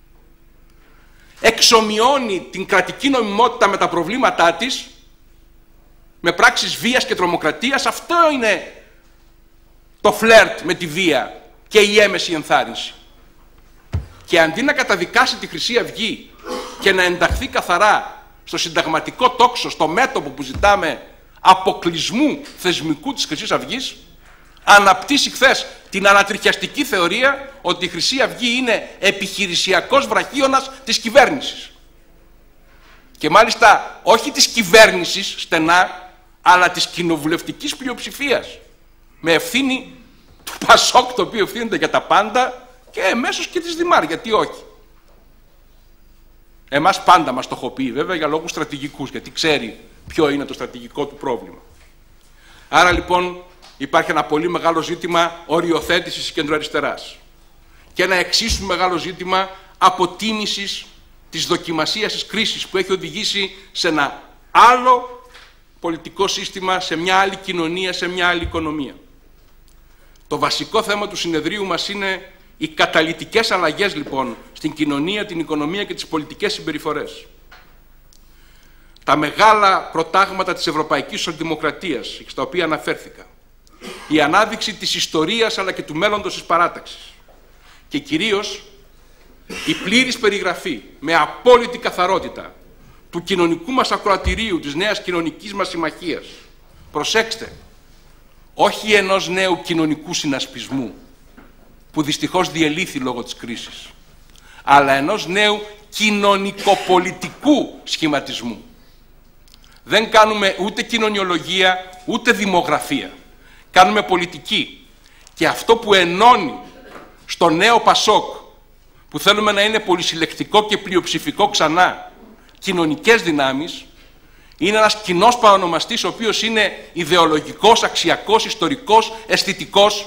Εξομοιώνει την κρατική νομιμότητα με τα προβλήματά της, με πράξεις βίας και τρομοκρατίας. Αυτό είναι το φλερτ με τη βία και η έμεση ενθάρρυνση. Και αντί να καταδικάσει τη Χρυσή Αυγή και να ενταχθεί καθαρά στο συνταγματικό τόξο, στο μέτωπο που ζητάμε αποκλεισμού θεσμικού της Χρυσής Αυγής, αναπτύσσει χθες την ανατριχιαστική θεωρία ότι η Χρυσή Αυγή είναι επιχειρησιακός βραχίωνας της κυβέρνησης. Και μάλιστα όχι της κυβέρνησης στενά, αλλά της κοινοβουλευτικής πλειοψηφίας. Με ευθύνη του Πασόκ, το οποίο ευθύνεται για τα πάντα, και εμέσως και της Δημάρ, γιατί όχι. Εμάς πάντα μας στοχοποιεί βέβαια για λόγους στρατηγικούς, γιατί ξέρει ποιο είναι το στρατηγικό του πρόβλημα. Άρα λοιπόν υπάρχει ένα πολύ μεγάλο ζήτημα οριοθέτησης της κεντροαριστεράς και ένα εξίσου μεγάλο ζήτημα αποτίμησης της δοκιμασίας της κρίσης που έχει οδηγήσει σε ένα άλλο πολιτικό σύστημα, σε μια άλλη κοινωνία, σε μια άλλη οικονομία. Το βασικό θέμα του συνεδρίου μας είναι οι καταλυτικές αλλαγές λοιπόν στην κοινωνία, την οικονομία και τις πολιτικές συμπεριφορές. Τα μεγάλα προτάγματα της Ευρωπαϊκής Σοσιαλδημοκρατίας, στα οποία αναφέρθηκα. Η ανάδειξη της ιστορίας αλλά και του μέλλοντος της παράταξης. Και κυρίως Η πλήρης περιγραφή με απόλυτη καθαρότητα του κοινωνικού μας ακροατηρίου, της νέας κοινωνικής μας συμμαχίας, προσέξτε, όχι ενός νέου κοινωνικού συνασπισμού που δυστυχώς διελήθη λόγω της κρίσης, αλλά ενός νέου κοινωνικοπολιτικού σχηματισμού. Δεν κάνουμε ούτε κοινωνιολογία, ούτε δημογραφία. Κάνουμε πολιτική. Και αυτό που ενώνει στο νέο Πασόκ, που θέλουμε να είναι πολυσυλλεκτικό και πλειοψηφικό ξανά, κοινωνικές δυνάμεις, είναι ένας κοινός παρονομαστής, ο οποίος είναι ιδεολογικός, αξιακός, ιστορικός, αισθητικός.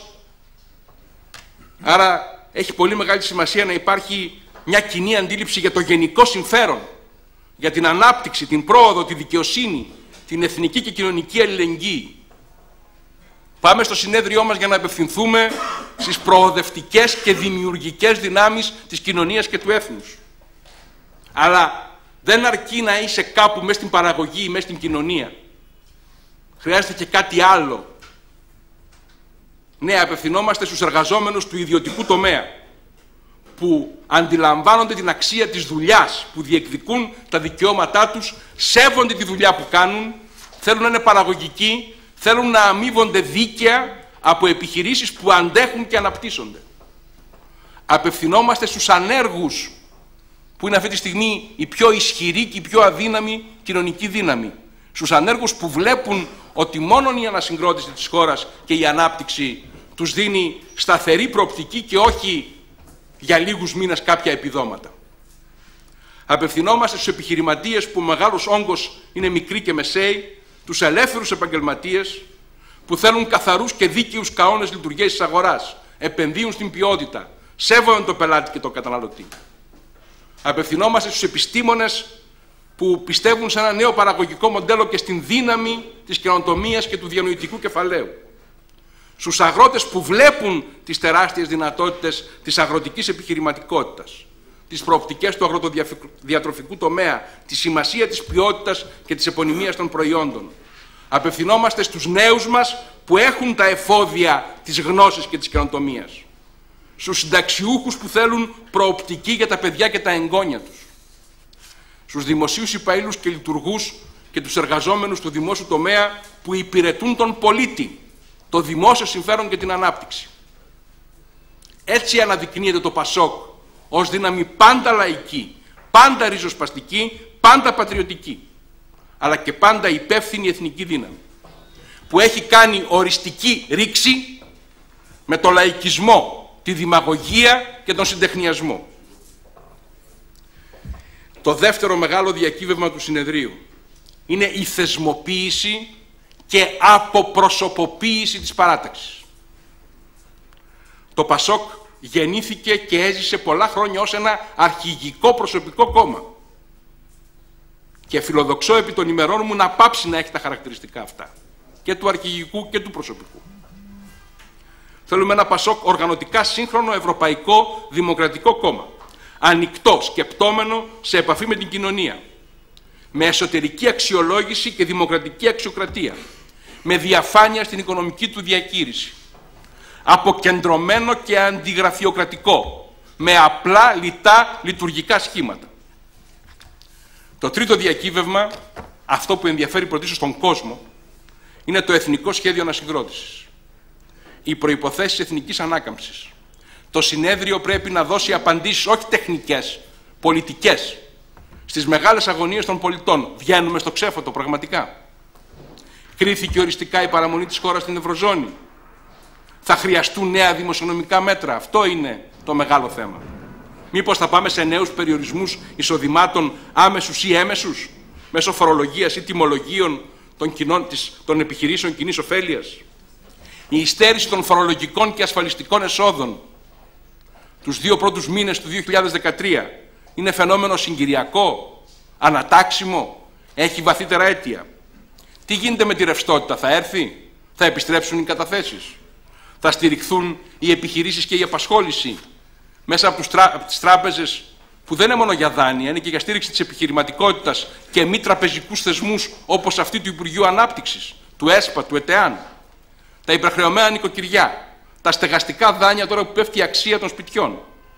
Άρα έχει πολύ μεγάλη σημασία να υπάρχει μια κοινή αντίληψη για το γενικό συμφέρον, για την ανάπτυξη, την πρόοδο, τη δικαιοσύνη, την εθνική και κοινωνική αλληλεγγύη. Πάμε στο συνέδριό μας για να απευθυνθούμε στις προοδευτικές και δημιουργικές δυνάμεις της κοινωνίας και του έθνους. Αλλά δεν αρκεί να είσαι κάπου μέσα στην παραγωγή ή μέσα στην κοινωνία. Χρειάζεται και κάτι άλλο. Ναι, απευθυνόμαστε στους εργαζόμενους του ιδιωτικού τομέα, που αντιλαμβάνονται την αξία της δουλειάς, που διεκδικούν τα δικαιώματά τους, σέβονται τη δουλειά που κάνουν, θέλουν να είναι παραγωγικοί, θέλουν να αμείβονται δίκαια από επιχειρήσεις που αντέχουν και αναπτύσσονται. Απευθυνόμαστε στους ανέργους, που είναι αυτή τη στιγμή η πιο ισχυρή και η πιο αδύναμη κοινωνική δύναμη. Στους ανέργους που βλέπουν ότι μόνο η ανασυγκρότηση της χώρας και η ανάπτυξη τους δίνει σταθερή προοπτική και όχι για λίγους μήνες κάποια επιδόματα. Απευθυνόμαστε στους επιχειρηματίες που ο μεγάλος όγκος είναι μικροί και μεσαίοι, τους ελεύθερους επαγγελματίες που θέλουν καθαρούς και δίκαιους κανόνες λειτουργίας της αγοράς, επενδύουν στην ποιότητα, σέβονται τον πελάτη και τον καταναλωτή. Απευθυνόμαστε στους επιστήμονες που πιστεύουν σε ένα νέο παραγωγικό μοντέλο και στην δύναμη της καινοτομίας και του διανοητικού κεφαλαίου. Στους αγρότες που βλέπουν τις τεράστιες δυνατότητες της αγροτικής επιχειρηματικότητας, τις προοπτικές του αγροτοδιατροφικού τομέα, τη σημασία της ποιότητας και της επωνυμίας των προϊόντων. Απευθυνόμαστε στους νέους μας που έχουν τα εφόδια της γνώσης και της καινοτομίας. Στους συνταξιούχους που θέλουν προοπτική για τα παιδιά και τα εγγόνια τους. Στους δημοσίους υπαλλήλους και λειτουργούς και τους εργαζόμενους του δημόσιου τομέα που υπηρετούν τον πολίτη, το δημόσιο συμφέρον και την ανάπτυξη. Έτσι αναδεικνύεται το Πασόκ ως δύναμη πάντα λαϊκή, πάντα ριζοσπαστική, πάντα πατριωτική, αλλά και πάντα υπεύθυνη εθνική δύναμη, που έχει κάνει οριστική ρήξη με το λαϊκισμό, τη δημαγωγία και τον συντεχνιασμό. Το δεύτερο μεγάλο διακύβευμα του συνεδρίου είναι η θεσμοποίηση και αποπροσωποποίηση της παράταξης. Το Πασόκ γεννήθηκε και έζησε πολλά χρόνια ως ένα αρχηγικό προσωπικό κόμμα. Και φιλοδοξώ επί των ημερών μου να πάψει να έχει τα χαρακτηριστικά αυτά, και του αρχηγικού και του προσωπικού. Θέλουμε ένα Πασόκ οργανωτικά σύγχρονο, ευρωπαϊκό, δημοκρατικό κόμμα. Ανοιχτό, σκεπτόμενο, σε επαφή με την κοινωνία. Με εσωτερική αξιολόγηση και δημοκρατική αξιοκρατία. Με διαφάνεια στην οικονομική του διακήρυξη. Αποκεντρωμένο και αντιγραφειοκρατικό. Με απλά, λιτά, λειτουργικά σχήματα. Το τρίτο διακύβευμα, αυτό που ενδιαφέρει πρωτίστως τον κόσμο, είναι το Εθνικό Σχέδιο Ανασυγκρότησης. Οι προϋποθέσεις εθνικής ανάκαμψης. Το συνέδριο πρέπει να δώσει απαντήσεις όχι τεχνικές, πολιτικές, στις μεγάλες αγωνίες των πολιτών. Βγαίνουμε στο ξέφωτο πραγματικά. Κρίθηκε οριστικά η παραμονή της χώρας στην Ευρωζώνη. Θα χρειαστούν νέα δημοσιονομικά μέτρα. Αυτό είναι το μεγάλο θέμα. Μήπως θα πάμε σε νέους περιορισμούς εισοδημάτων άμεσους ή έμεσους, μέσω φορολογίας ή τιμολογίων των επιχειρήσεων κοινής ωφέλειας. Η υστέρηση των φορολογικών και ασφαλιστικών εσόδων τους 2 πρώτους μήνες του 2013 είναι φαινόμενο συγκυριακό, ανατάξιμο, έχει βαθύτερα αίτια. Τι γίνεται με τη ρευστότητα, θα έρθει, θα επιστρέψουν οι καταθέσεις, θα στηριχθούν οι επιχειρήσεις και η απασχόληση μέσα από τις τράπεζες, που δεν είναι μόνο για δάνεια, είναι και για στήριξη της επιχειρηματικότητας και μη τραπεζικούς θεσμούς όπως αυτή του Υπουργείου Ανάπτυξης, του ΕΣΠΑ, του ΕΤΕΑΝ. Τα υπερχρεωμένα νοικοκυριά, τα στεγαστικά δάνεια τώρα που πέφτει η αξία των σπιτιών,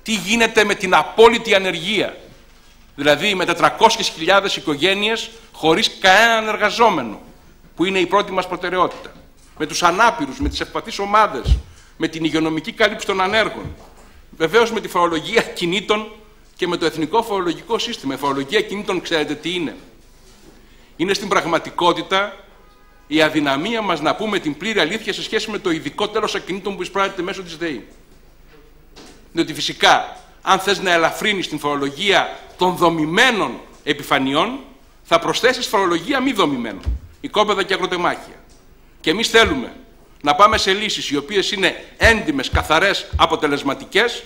Τι γίνεται με την απόλυτη ανεργία, δηλαδή με 400.000 οικογένειες χωρίς κανέναν εργαζόμενο, που είναι η πρώτη μας προτεραιότητα. Με τους ανάπηρους, με τις ευπαθείς ομάδες, με την υγειονομική κάλυψη των ανέργων. Βεβαίως με τη φορολογία κινήτων και με το εθνικό φορολογικό σύστημα. Η φορολογία κινήτων ξέρετε τι είναι? Είναι στην πραγματικότητα η αδυναμία μας να πούμε την πλήρη αλήθεια σε σχέση με το ειδικό τέλος ακινήτων που εισπράττεται μέσω της ΔΕΗ. Διότι φυσικά, αν θες να ελαφρύνεις την φορολογία των δομημένων επιφανειών, θα προσθέσεις φορολογία μη δομημένων, οικόπεδα και αγροτεμάχια. Και εμείς θέλουμε να πάμε σε λύσεις οι οποίες είναι έντιμες, καθαρές, αποτελεσματικές,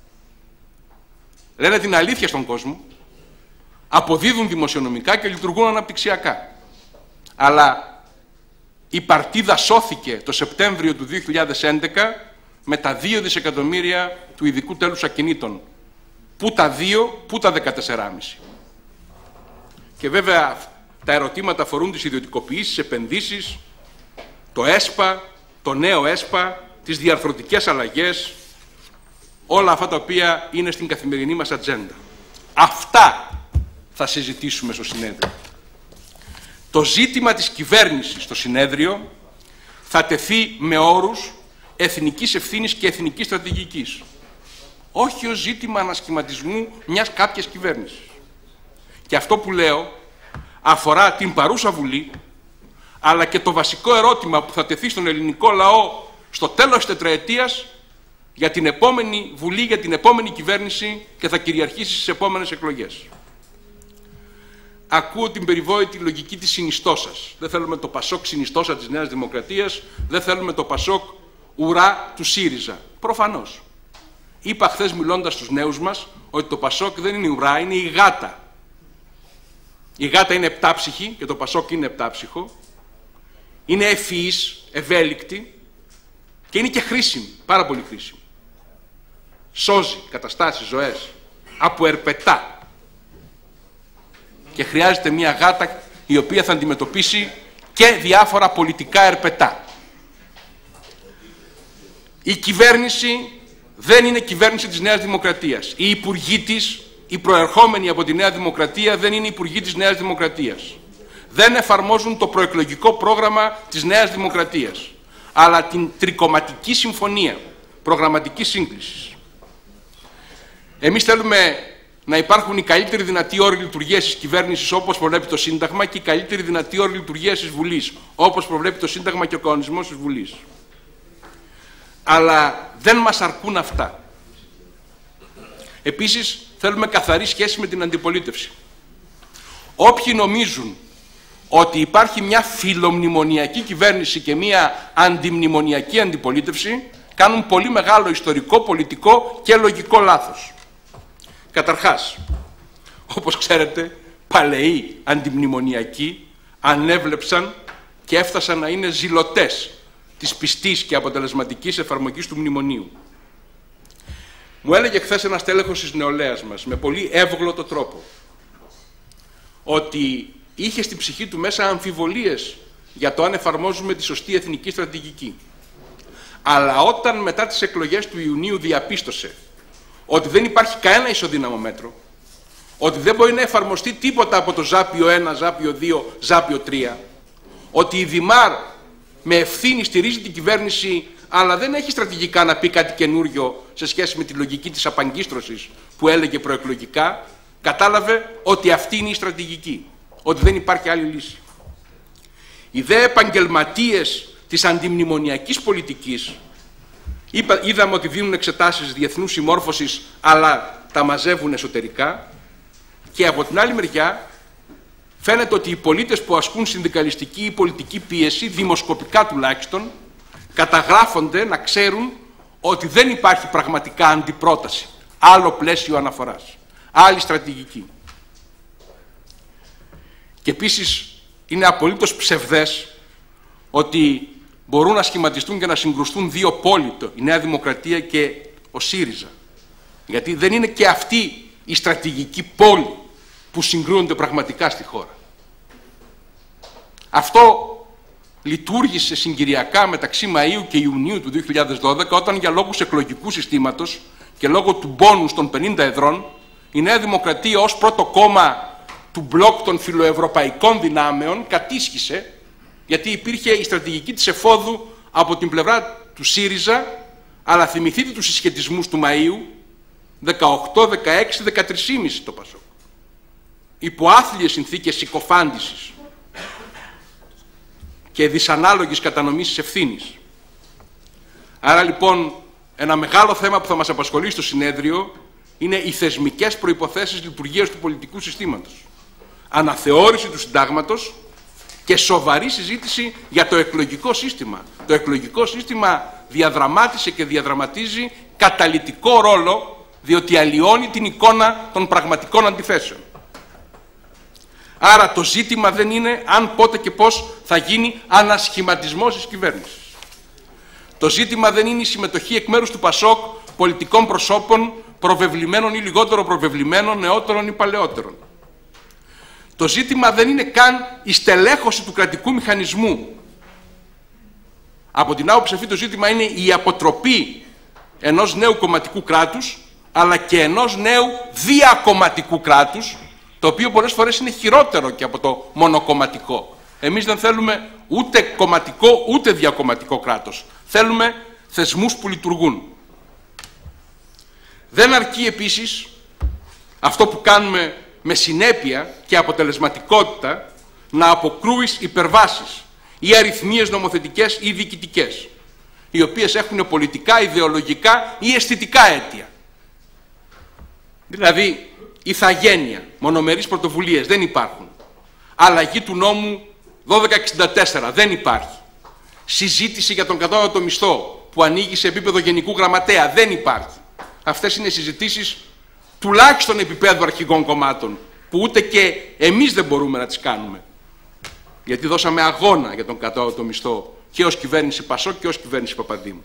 λένε την αλήθεια στον κόσμο, αποδίδουν δημοσιονομικά και λειτουργούν αναπτυξιακά. Αλλά η παρτίδα σώθηκε το Σεπτέμβριο του 2011 με τα 2 δισεκατομμύρια του ειδικού τέλους ακινήτων. Πού τα 2, πού τα 14,5. Και βέβαια τα ερωτήματα αφορούν τις ιδιωτικοποιήσεις, επενδύσεις, το ΕΣΠΑ, το νέο ΕΣΠΑ, τις διαρθρωτικές αλλαγές, όλα αυτά τα οποία είναι στην καθημερινή μας ατζέντα. Αυτά θα συζητήσουμε στο συνέδριο. Το ζήτημα της κυβέρνησης στο συνέδριο θα τεθεί με όρους εθνικής ευθύνης και εθνικής στρατηγικής. Όχι ως ζήτημα ανασχηματισμού μιας κάποιας κυβέρνησης. Και αυτό που λέω αφορά την παρούσα Βουλή, αλλά και το βασικό ερώτημα που θα τεθεί στον ελληνικό λαό στο τέλος της τετραετίας για την επόμενη Βουλή, για την επόμενη κυβέρνηση και θα κυριαρχήσει στις επόμενες εκλογές. Ακούω την περιβόητη λογική της συνιστώσας. Δεν θέλουμε το Πασόκ συνιστόσα της Νέας Δημοκρατίας, δεν θέλουμε το Πασόκ ουρά του ΣΥΡΙΖΑ. Προφανώς. Είπα χθες μιλώντας στους νέους μας ότι το Πασόκ δεν είναι ουρά, είναι η γάτα. Η γάτα είναι επτάψυχη και το Πασόκ είναι επτάψυχο. Είναι ευφυής, ευέλικτη και είναι και χρήσιμη, πάρα πολύ χρήσιμη. Σώζει καταστάσεις, ζωές, από ερπετά. Και χρειάζεται μια γάτα η οποία θα αντιμετωπίσει και διάφορα πολιτικά ερπετά. Η κυβέρνηση δεν είναι κυβέρνηση της Νέας Δημοκρατίας. Οι υπουργοί της, οι προερχόμενοι από τη Νέα Δημοκρατία, δεν είναι υπουργοί της Νέας Δημοκρατίας. Δεν εφαρμόζουν το προεκλογικό πρόγραμμα της Νέας Δημοκρατίας, αλλά την τρικομματική συμφωνία προγραμματικής σύγκλησης. Εμείς θέλουμε να υπάρχουν οι καλύτεροι δυνατοί όροι λειτουργίας της κυβέρνησης όπως προβλέπει το Σύνταγμα και οι καλύτεροι δυνατοί όροι λειτουργίας της Βουλής όπως προβλέπει το Σύνταγμα και ο κανονισμός της Βουλής. Αλλά δεν μας αρκούν αυτά. Επίσης θέλουμε καθαρή σχέση με την αντιπολίτευση. Όποιοι νομίζουν ότι υπάρχει μια φιλομνημονιακή κυβέρνηση και μια αντιμνημονιακή αντιπολίτευση κάνουν πολύ μεγάλο ιστορικό, πολιτικό και λογικό λάθος. Καταρχάς, όπως ξέρετε, παλαιοί αντιμνημονιακοί ανέβλεψαν και έφτασαν να είναι ζηλωτές της πιστής και αποτελεσματικής εφαρμογής του μνημονίου. Μου έλεγε χθες ένας τέλεχος της νεολαίας μας, με πολύ εύγλωτο τρόπο, ότι είχε στην ψυχή του μέσα αμφιβολίες για το αν εφαρμόζουμε τη σωστή εθνική στρατηγική. Αλλά όταν μετά τις εκλογές του Ιουνίου διαπίστωσε ότι δεν υπάρχει κανένα ισοδύναμο μέτρο, ότι δεν μπορεί να εφαρμοστεί τίποτα από το Ζάπιο 1, Ζάπιο 2, Ζάπιο 3, ότι η Δημάρ με ευθύνη στηρίζει την κυβέρνηση, αλλά δεν έχει στρατηγικά να πει κάτι καινούριο σε σχέση με τη λογική της απαγκίστρωσης που έλεγε προεκλογικά, κατάλαβε ότι αυτή είναι η στρατηγική, ότι δεν υπάρχει άλλη λύση. Οι δε επαγγελματίες της αντιμνημονιακής πολιτικής είδαμε ότι δίνουν εξετάσεις διεθνούς συμμόρφωσης, αλλά τα μαζεύουν εσωτερικά, και από την άλλη μεριά φαίνεται ότι οι πολίτες που ασκούν συνδικαλιστική ή πολιτική πίεση, δημοσκοπικά τουλάχιστον, καταγράφονται να ξέρουν ότι δεν υπάρχει πραγματικά αντιπρόταση, άλλο πλαίσιο αναφοράς, άλλη στρατηγική. Και επίσης είναι απολύτως ψευδές ότι μπορούν να σχηματιστούν και να συγκρουστούν δύο πόλοι, η Νέα Δημοκρατία και ο ΣΥΡΙΖΑ. Γιατί δεν είναι και αυτή η στρατηγική πόλη που συγκρούονται πραγματικά στη χώρα. Αυτό λειτουργήσε συγκυριακά μεταξύ Μαΐου και Ιουνίου του 2012, όταν για λόγους εκλογικού συστήματος και λόγω του μπόνους των 50 εδρών, η Νέα Δημοκρατία ως πρώτο κόμμα του μπλοκ των φιλοευρωπαϊκών δυνάμεων κατήσχησε, γιατί υπήρχε η στρατηγική της εφόδου από την πλευρά του ΣΥΡΙΖΑ, αλλά θυμηθείτε τους συσχετισμούς του Μαΐου, 18, 16, 13,5 το ΠΑΣΟΚ. Υπό άθλιες συνθήκες συκοφάντησης και δυσανάλογης κατανομής της ευθύνης. Άρα λοιπόν ένα μεγάλο θέμα που θα μας απασχολεί στο συνέδριο είναι οι θεσμικές προϋποθέσεις λειτουργίας του πολιτικού συστήματος. Αναθεώρηση του συντάγματος και σοβαρή συζήτηση για το εκλογικό σύστημα. Το εκλογικό σύστημα διαδραμάτισε και διαδραματίζει καταλυτικό ρόλο, διότι αλλοιώνει την εικόνα των πραγματικών αντιθέσεων. Άρα το ζήτημα δεν είναι αν, πότε και πώς θα γίνει ανασχηματισμός της κυβέρνησης. Το ζήτημα δεν είναι η συμμετοχή εκ μέρους του ΠΑΣΟΚ πολιτικών προσώπων προβεβλημένων ή λιγότερο προβεβλημένων, νεότερων ή παλαιότερων. Το ζήτημα δεν είναι καν η στελέχωση του κρατικού μηχανισμού. Από την άποψη αυτή το ζήτημα είναι η αποτροπή ενός νέου κομματικού κράτους, αλλά και ενός νέου διακομματικού κράτους, το οποίο πολλές φορές είναι χειρότερο και από το μονοκομματικό. Εμείς δεν θέλουμε ούτε κομματικό ούτε διακομματικό κράτος. Θέλουμε θεσμούς που λειτουργούν. Δεν αρκεί επίσης αυτό που κάνουμε με συνέπεια και αποτελεσματικότητα να αποκρούεις υπερβάσεις ή αριθμίες νομοθετικές ή διοικητικές, οι οποίες έχουν πολιτικά, ιδεολογικά ή αισθητικά αίτια. Δηλαδή, ηθαγένεια, μονομερείς πρωτοβουλίες δεν υπάρχουν. Αλλαγή του νόμου 1264 δεν υπάρχει. Συζήτηση για τον κατώτατο μισθό που ανοίγει σε επίπεδο γενικού γραμματέα δεν υπάρχει. Αυτές είναι συζητήσεις τουλάχιστον επίπεδου αρχηγών κομμάτων, που ούτε και εμείς δεν μπορούμε να τις κάνουμε. Γιατί δώσαμε αγώνα για τον κατώτατο μισθό και ως κυβέρνηση ΠΑΣΟΚ και ως κυβέρνηση Παπαδήμου.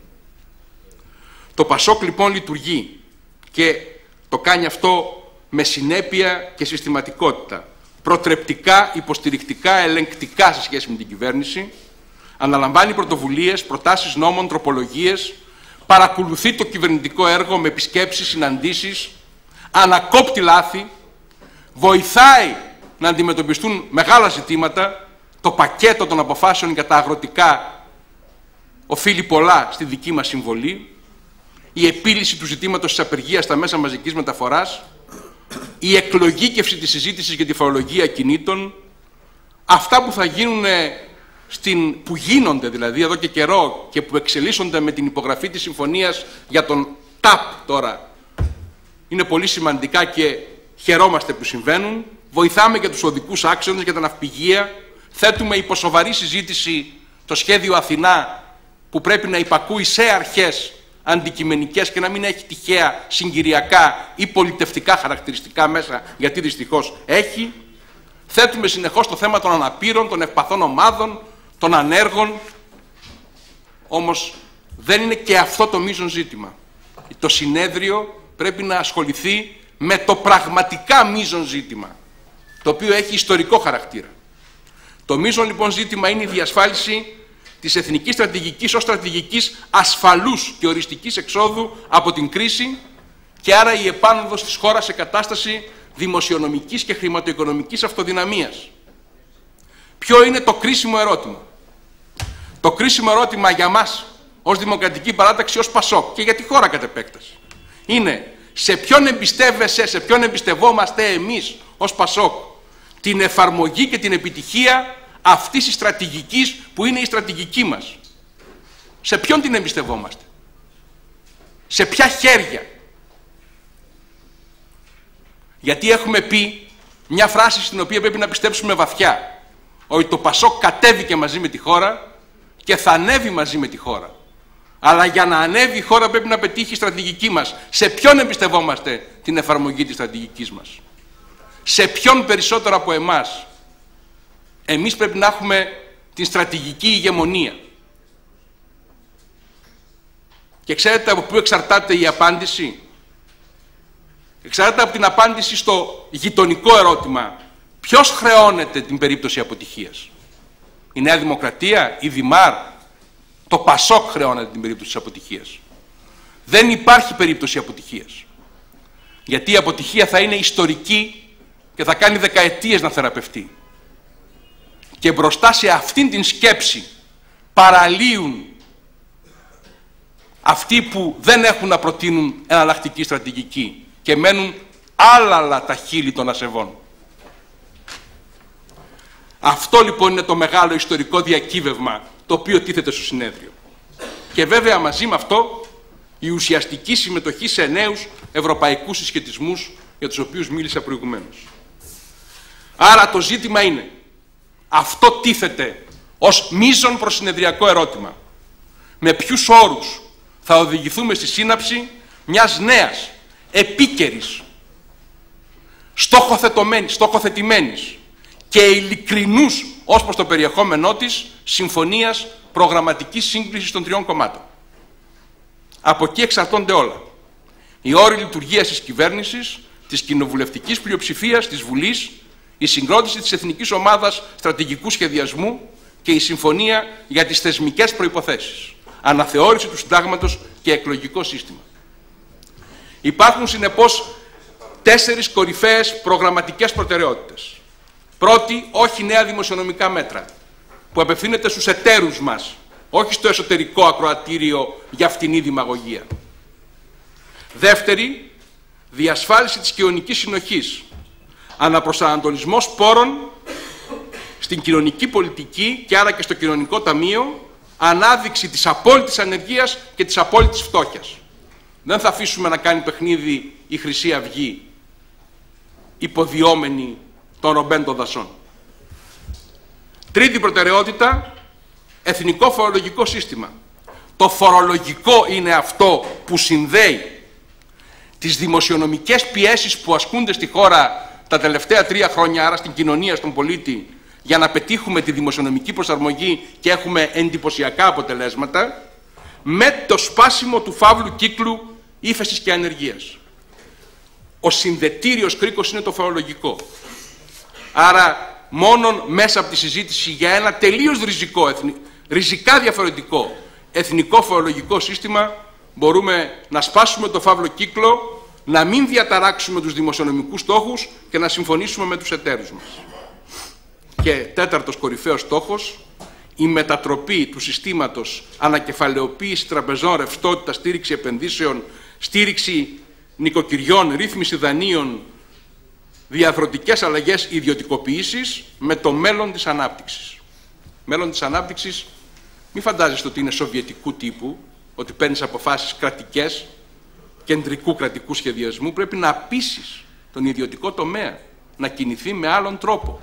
Το ΠΑΣΟΚ λοιπόν λειτουργεί και το κάνει αυτό με συνέπεια και συστηματικότητα. Προτρεπτικά, υποστηρικτικά, ελεγκτικά σε σχέση με την κυβέρνηση. Αναλαμβάνει πρωτοβουλίες, προτάσεις νόμων, τροπολογίες. Παρακολουθεί το κυβερνητικό έργο με επισκέψεις, συναντήσεις. Ανακόπτει λάθη. Βοηθάει να αντιμετωπιστούν μεγάλα ζητήματα. Το πακέτο των αποφάσεων για τα αγροτικά οφείλει πολλά στη δική μας συμβολή. Η επίλυση του ζητήματος της απεργίας στα μέσα μαζικής μεταφοράς. Η εκλογήκευση της συζήτησης για τη φορολογία κινήτων. Αυτά που θα γίνουν που γίνονται δηλαδή εδώ και καιρό και που εξελίσσονται με την υπογραφή της συμφωνίας για τον ΤΑΠ τώρα, είναι πολύ σημαντικά και χαιρόμαστε που συμβαίνουν. Βοηθάμε για τους οδικούς άξονες, για τα ναυπηγεία. Θέτουμε υπό σοβαρή συζήτηση το σχέδιο Αθηνά, που πρέπει να υπακούει σε αρχές αντικειμενικές και να μην έχει τυχαία συγκυριακά ή πολιτευτικά χαρακτηριστικά μέσα, γιατί δυστυχώς έχει. Θέτουμε συνεχώς το θέμα των αναπήρων, των ευπαθών ομάδων, των ανέργων. Όμως δεν είναι και αυτό το μείζον ζήτημα. Το συνέδριο πρέπει να ασχοληθεί με το πραγματικά μείζον ζήτημα, το οποίο έχει ιστορικό χαρακτήρα. Το μείζον λοιπόν ζήτημα είναι η διασφάλιση της εθνικής στρατηγικής ως στρατηγικής ασφαλούς και οριστικής εξόδου από την κρίση και άρα η επάνωδος της χώρας σε κατάσταση δημοσιονομικής και χρηματοοικονομικής αυτοδυναμίας. Ποιο είναι το κρίσιμο ερώτημα? Το κρίσιμο ερώτημα για μας ως Δημοκρατική Παράταξη, ως ΠΑΣΟΚ και για τη χώρα κατ' επέκταση είναι σε ποιον εμπιστεύεσαι, σε ποιον εμπιστευόμαστε εμείς ως ΠΑΣΟΚ την εφαρμογή και την επιτυχία αυτής της στρατηγικής που είναι η στρατηγική μας. Σε ποιον την εμπιστευόμαστε? Σε ποια χέρια? Γιατί έχουμε πει μια φράση στην οποία πρέπει να πιστέψουμε βαθιά, ότι το ΠΑΣΟΚ κατέβηκε μαζί με τη χώρα και θα ανέβει μαζί με τη χώρα. Αλλά για να ανέβει η χώρα πρέπει να πετύχει η στρατηγική μας. Σε ποιον εμπιστευόμαστε την εφαρμογή της στρατηγικής μας? Σε ποιον περισσότερο από εμάς? Εμείς πρέπει να έχουμε την στρατηγική ηγεμονία. Και ξέρετε από πού εξαρτάται η απάντηση? Εξαρτάται από την απάντηση στο γειτονικό ερώτημα. Ποιος χρεώνεται την περίπτωση αποτυχίας? Η Νέα Δημοκρατία, η Δημάρ? Το ΠΑΣΟΚ χρεώνεται την περίπτωση της αποτυχίας. Δεν υπάρχει περίπτωση αποτυχίας. Γιατί η αποτυχία θα είναι ιστορική και θα κάνει δεκαετίες να θεραπευτεί. Και μπροστά σε αυτήν την σκέψη παραλύουν αυτοί που δεν έχουν να προτείνουν εναλλακτική στρατηγική και μένουν άλλαλα τα χείλη των ασεβών. Αυτό λοιπόν είναι το μεγάλο ιστορικό διακύβευμα το οποίο τίθεται στο συνέδριο. Και βέβαια μαζί με αυτό η ουσιαστική συμμετοχή σε νέους ευρωπαϊκούς συσχετισμούς για τους οποίους μίλησα προηγουμένως. Άρα το ζήτημα είναι, αυτό τίθεται ως μείζον προσυνεδριακό ερώτημα. Με ποιους όρους θα οδηγηθούμε στη σύναψη μιας νέας, επίκαιρης, στόχοθετημένης και ειλικρινούς ως προς το περιεχόμενό της συμφωνίας προγραμματικής σύγκλησης των τριών κομμάτων. Από εκεί εξαρτώνται όλα. Οι όροι λειτουργίας της κυβέρνησης, της κοινοβουλευτικής πλειοψηφίας, της Βουλής, η συγκρότηση της Εθνικής Ομάδας Στρατηγικού Σχεδιασμού και η συμφωνία για τις θεσμικές προϋποθέσεις, αναθεώρηση του συντάγματος και εκλογικό σύστημα. Υπάρχουν συνεπώς 4 κορυφαίες προγραμματικές προτεραιότητες. Πρώτη, όχι νέα δημοσιονομικά μέτρα, που απευθύνεται στους εταίρους μας, όχι στο εσωτερικό ακροατήριο για φτηνή δημαγωγία. Δεύτερη, διασφάλιση της κοινωνικής συνοχής, αναπροσανατολισμός πόρων στην κοινωνική πολιτική και άρα και στο κοινωνικό ταμείο, ανάδειξη της απόλυτης ανεργίας και της απόλυτης φτώχειας. Δεν θα αφήσουμε να κάνει παιχνίδι η Χρυσή Αυγή υποδιόμενη των ρομπέντων δασών. Τρίτη προτεραιότητα, εθνικό φορολογικό σύστημα. Το φορολογικό είναι αυτό που συνδέει τις δημοσιονομικές πιέσεις που ασκούνται στη χώρα τα τελευταία 3 χρόνια, άρα στην κοινωνία, στον πολίτη, για να πετύχουμε τη δημοσιονομική προσαρμογή και έχουμε εντυπωσιακά αποτελέσματα, με το σπάσιμο του φαύλου κύκλου ύφεσης και ανεργίας. Ο συνδετήριος κρίκος είναι το φορολογικό. Άρα μόνον μέσα από τη συζήτηση για ένα τελείως ριζικά διαφορετικό εθνικό φορολογικό σύστημα μπορούμε να σπάσουμε το φαύλο κύκλο, να μην διαταράξουμε τους δημοσιονομικούς στόχους και να συμφωνήσουμε με τους εταίρους μας. Και τέταρτος κορυφαίος στόχος, η μετατροπή του συστήματος ανακεφαλαιοποίηση τραπεζών, ρευστότητα, στήριξη επενδύσεων, στήριξη νοικοκυριών, ρύθμιση δανείων, διαρθρωτικές αλλαγές, ιδιωτικοποιήσεις με το μέλλον της ανάπτυξης. Μέλλον της ανάπτυξης, μην φαντάζεστε ότι είναι σοβιετικού τύπου, ότι παίρνεις αποφάσεις κρατικές, κεντρικού κρατικού σχεδιασμού. Πρέπει να πείσεις τον ιδιωτικό τομέα να κινηθεί με άλλον τρόπο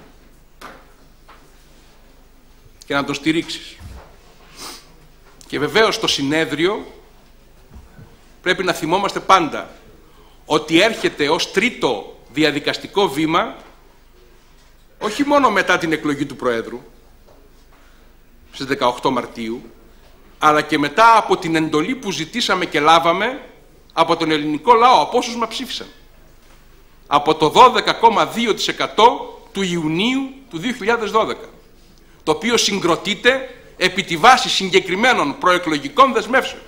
και να τον στηρίξεις. Και βεβαίως στο συνέδριο πρέπει να θυμόμαστε πάντα ότι έρχεται ως τρίτο διαδικαστικό βήμα όχι μόνο μετά την εκλογή του Προέδρου στις 18 Μαρτίου, αλλά και μετά από την εντολή που ζητήσαμε και λάβαμε από τον ελληνικό λαό, από όσους μας ψήφισαν. Από το 12,2% του Ιουνίου του 2012, το οποίο συγκροτείται επί τη βάση συγκεκριμένων προεκλογικών δεσμεύσεων.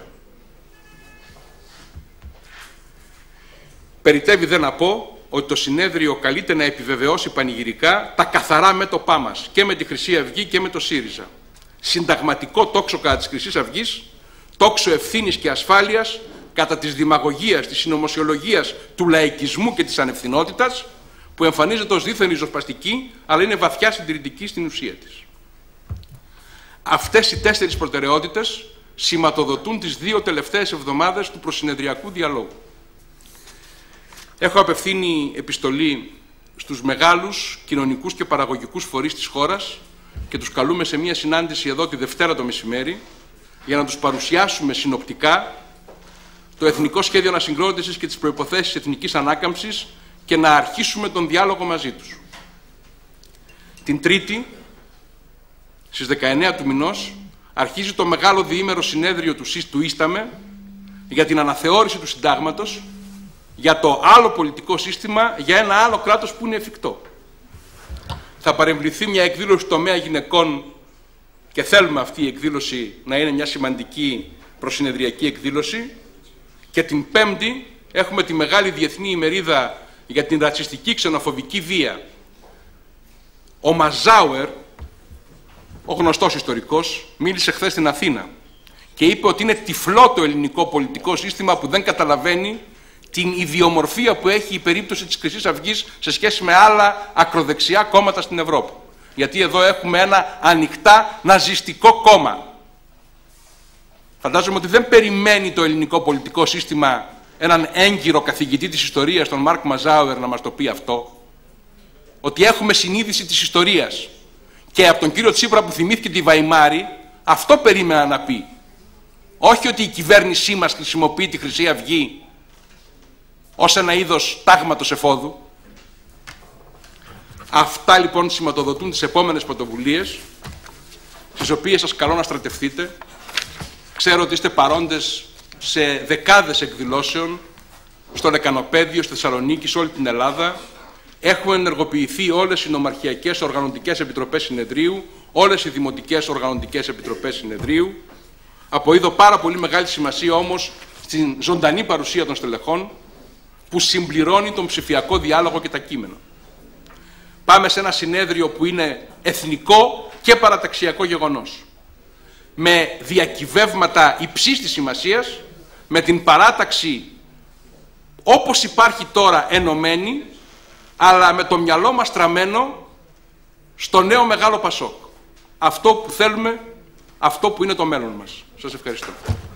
Περιτεύει δε να πω ότι το συνέδριο καλείται να επιβεβαιώσει πανηγυρικά τα καθαρά μέτωπά μας και με τη Χρυσή Αυγή και με το ΣΥΡΙΖΑ. Συνταγματικό τόξο κατά της Χρυσής Αυγής, τόξο ευθύνης και ασφάλειας κατά της δημαγωγίας, της συνωμοσιολογίας, του λαϊκισμού και της ανευθυνότητας, που εμφανίζεται ως δίθεν ριζοσπαστική, αλλά είναι βαθιά συντηρητική στην ουσία της. Αυτές οι 4 προτεραιότητες σηματοδοτούν τις 2 τελευταίες εβδομάδες του προσυνεδριακού διαλόγου. Έχω απευθύνει επιστολή στους μεγάλους κοινωνικούς και παραγωγικούς φορείς της χώρας και τους καλούμε σε μια συνάντηση εδώ τη Δευτέρα το μεσημέρι για να τους παρουσιάσουμε συνοπτικά το Εθνικό Σχέδιο Ανασυγκρότησης και τις προϋποθέσεις εθνικής ανάκαμψης και να αρχίσουμε τον διάλογο μαζί τους. Την Τρίτη, στις 19 του μηνός, αρχίζει το μεγάλο διήμερο συνέδριο του Ίσταμε για την αναθεώρηση του συντάγματος, για το άλλο πολιτικό σύστημα, για ένα άλλο κράτος που είναι εφικτό. Θα παρεμβληθεί μια εκδήλωση τομέα γυναικών και θέλουμε αυτή η εκδήλωση να είναι μια σημαντική προσυνεδριακή εκδήλωση Και την Πέμπτη έχουμε τη μεγάλη διεθνή ημερίδα για την ρατσιστική ξενοφοβική βία. Ο Μαζάουερ, ο γνωστός ιστορικός, μίλησε χθες στην Αθήνα και είπε ότι είναι τυφλό το ελληνικό πολιτικό σύστημα που δεν καταλαβαίνει την ιδιομορφία που έχει η περίπτωση της Χρυσής Αυγής σε σχέση με άλλα ακροδεξιά κόμματα στην Ευρώπη. Γιατί εδώ έχουμε ένα ανοιχτά ναζιστικό κόμμα. Φαντάζομαι ότι δεν περιμένει το ελληνικό πολιτικό σύστημα έναν έγκυρο καθηγητή της ιστορίας, τον Μάρκ Μαζάουερ, να μας το πει αυτό. Ότι έχουμε συνείδηση της ιστορίας. Και από τον κύριο Τσίπρα που θυμήθηκε τη Βαϊμάρη, αυτό περίμενα να πει. Όχι ότι η κυβέρνησή μας χρησιμοποιεί τη Χρυσή Αυγή ως ένα είδος τάγματος εφόδου. Αυτά λοιπόν σηματοδοτούν τις επόμενες πρωτοβουλίες, στις οποίες σας καλώ να στρατευτείτε. Ξέρω ότι είστε παρόντες σε δεκάδες εκδηλώσεων, στο Λεκανοπαίδιο, στη Θεσσαλονίκη, σε όλη την Ελλάδα. Έχουν ενεργοποιηθεί όλες οι νομαρχιακές οργανωτικές επιτροπές συνεδρίου, όλες οι δημοτικές οργανωτικές επιτροπές συνεδρίου. Αποδίδω πάρα πολύ μεγάλη σημασία όμως στην ζωντανή παρουσία των στελεχών, που συμπληρώνει τον ψηφιακό διάλογο και τα κείμενα. Πάμε σε ένα συνέδριο που είναι εθνικό και παραταξιακό γεγονός. Με διακυβεύματα υψής της σημασίας, με την παράταξη όπως υπάρχει τώρα ενωμένη, αλλά με το μυαλό μας τραμμένο στο νέο μεγάλο Πασόκ. Αυτό που θέλουμε, αυτό που είναι το μέλλον μας. Σας ευχαριστώ.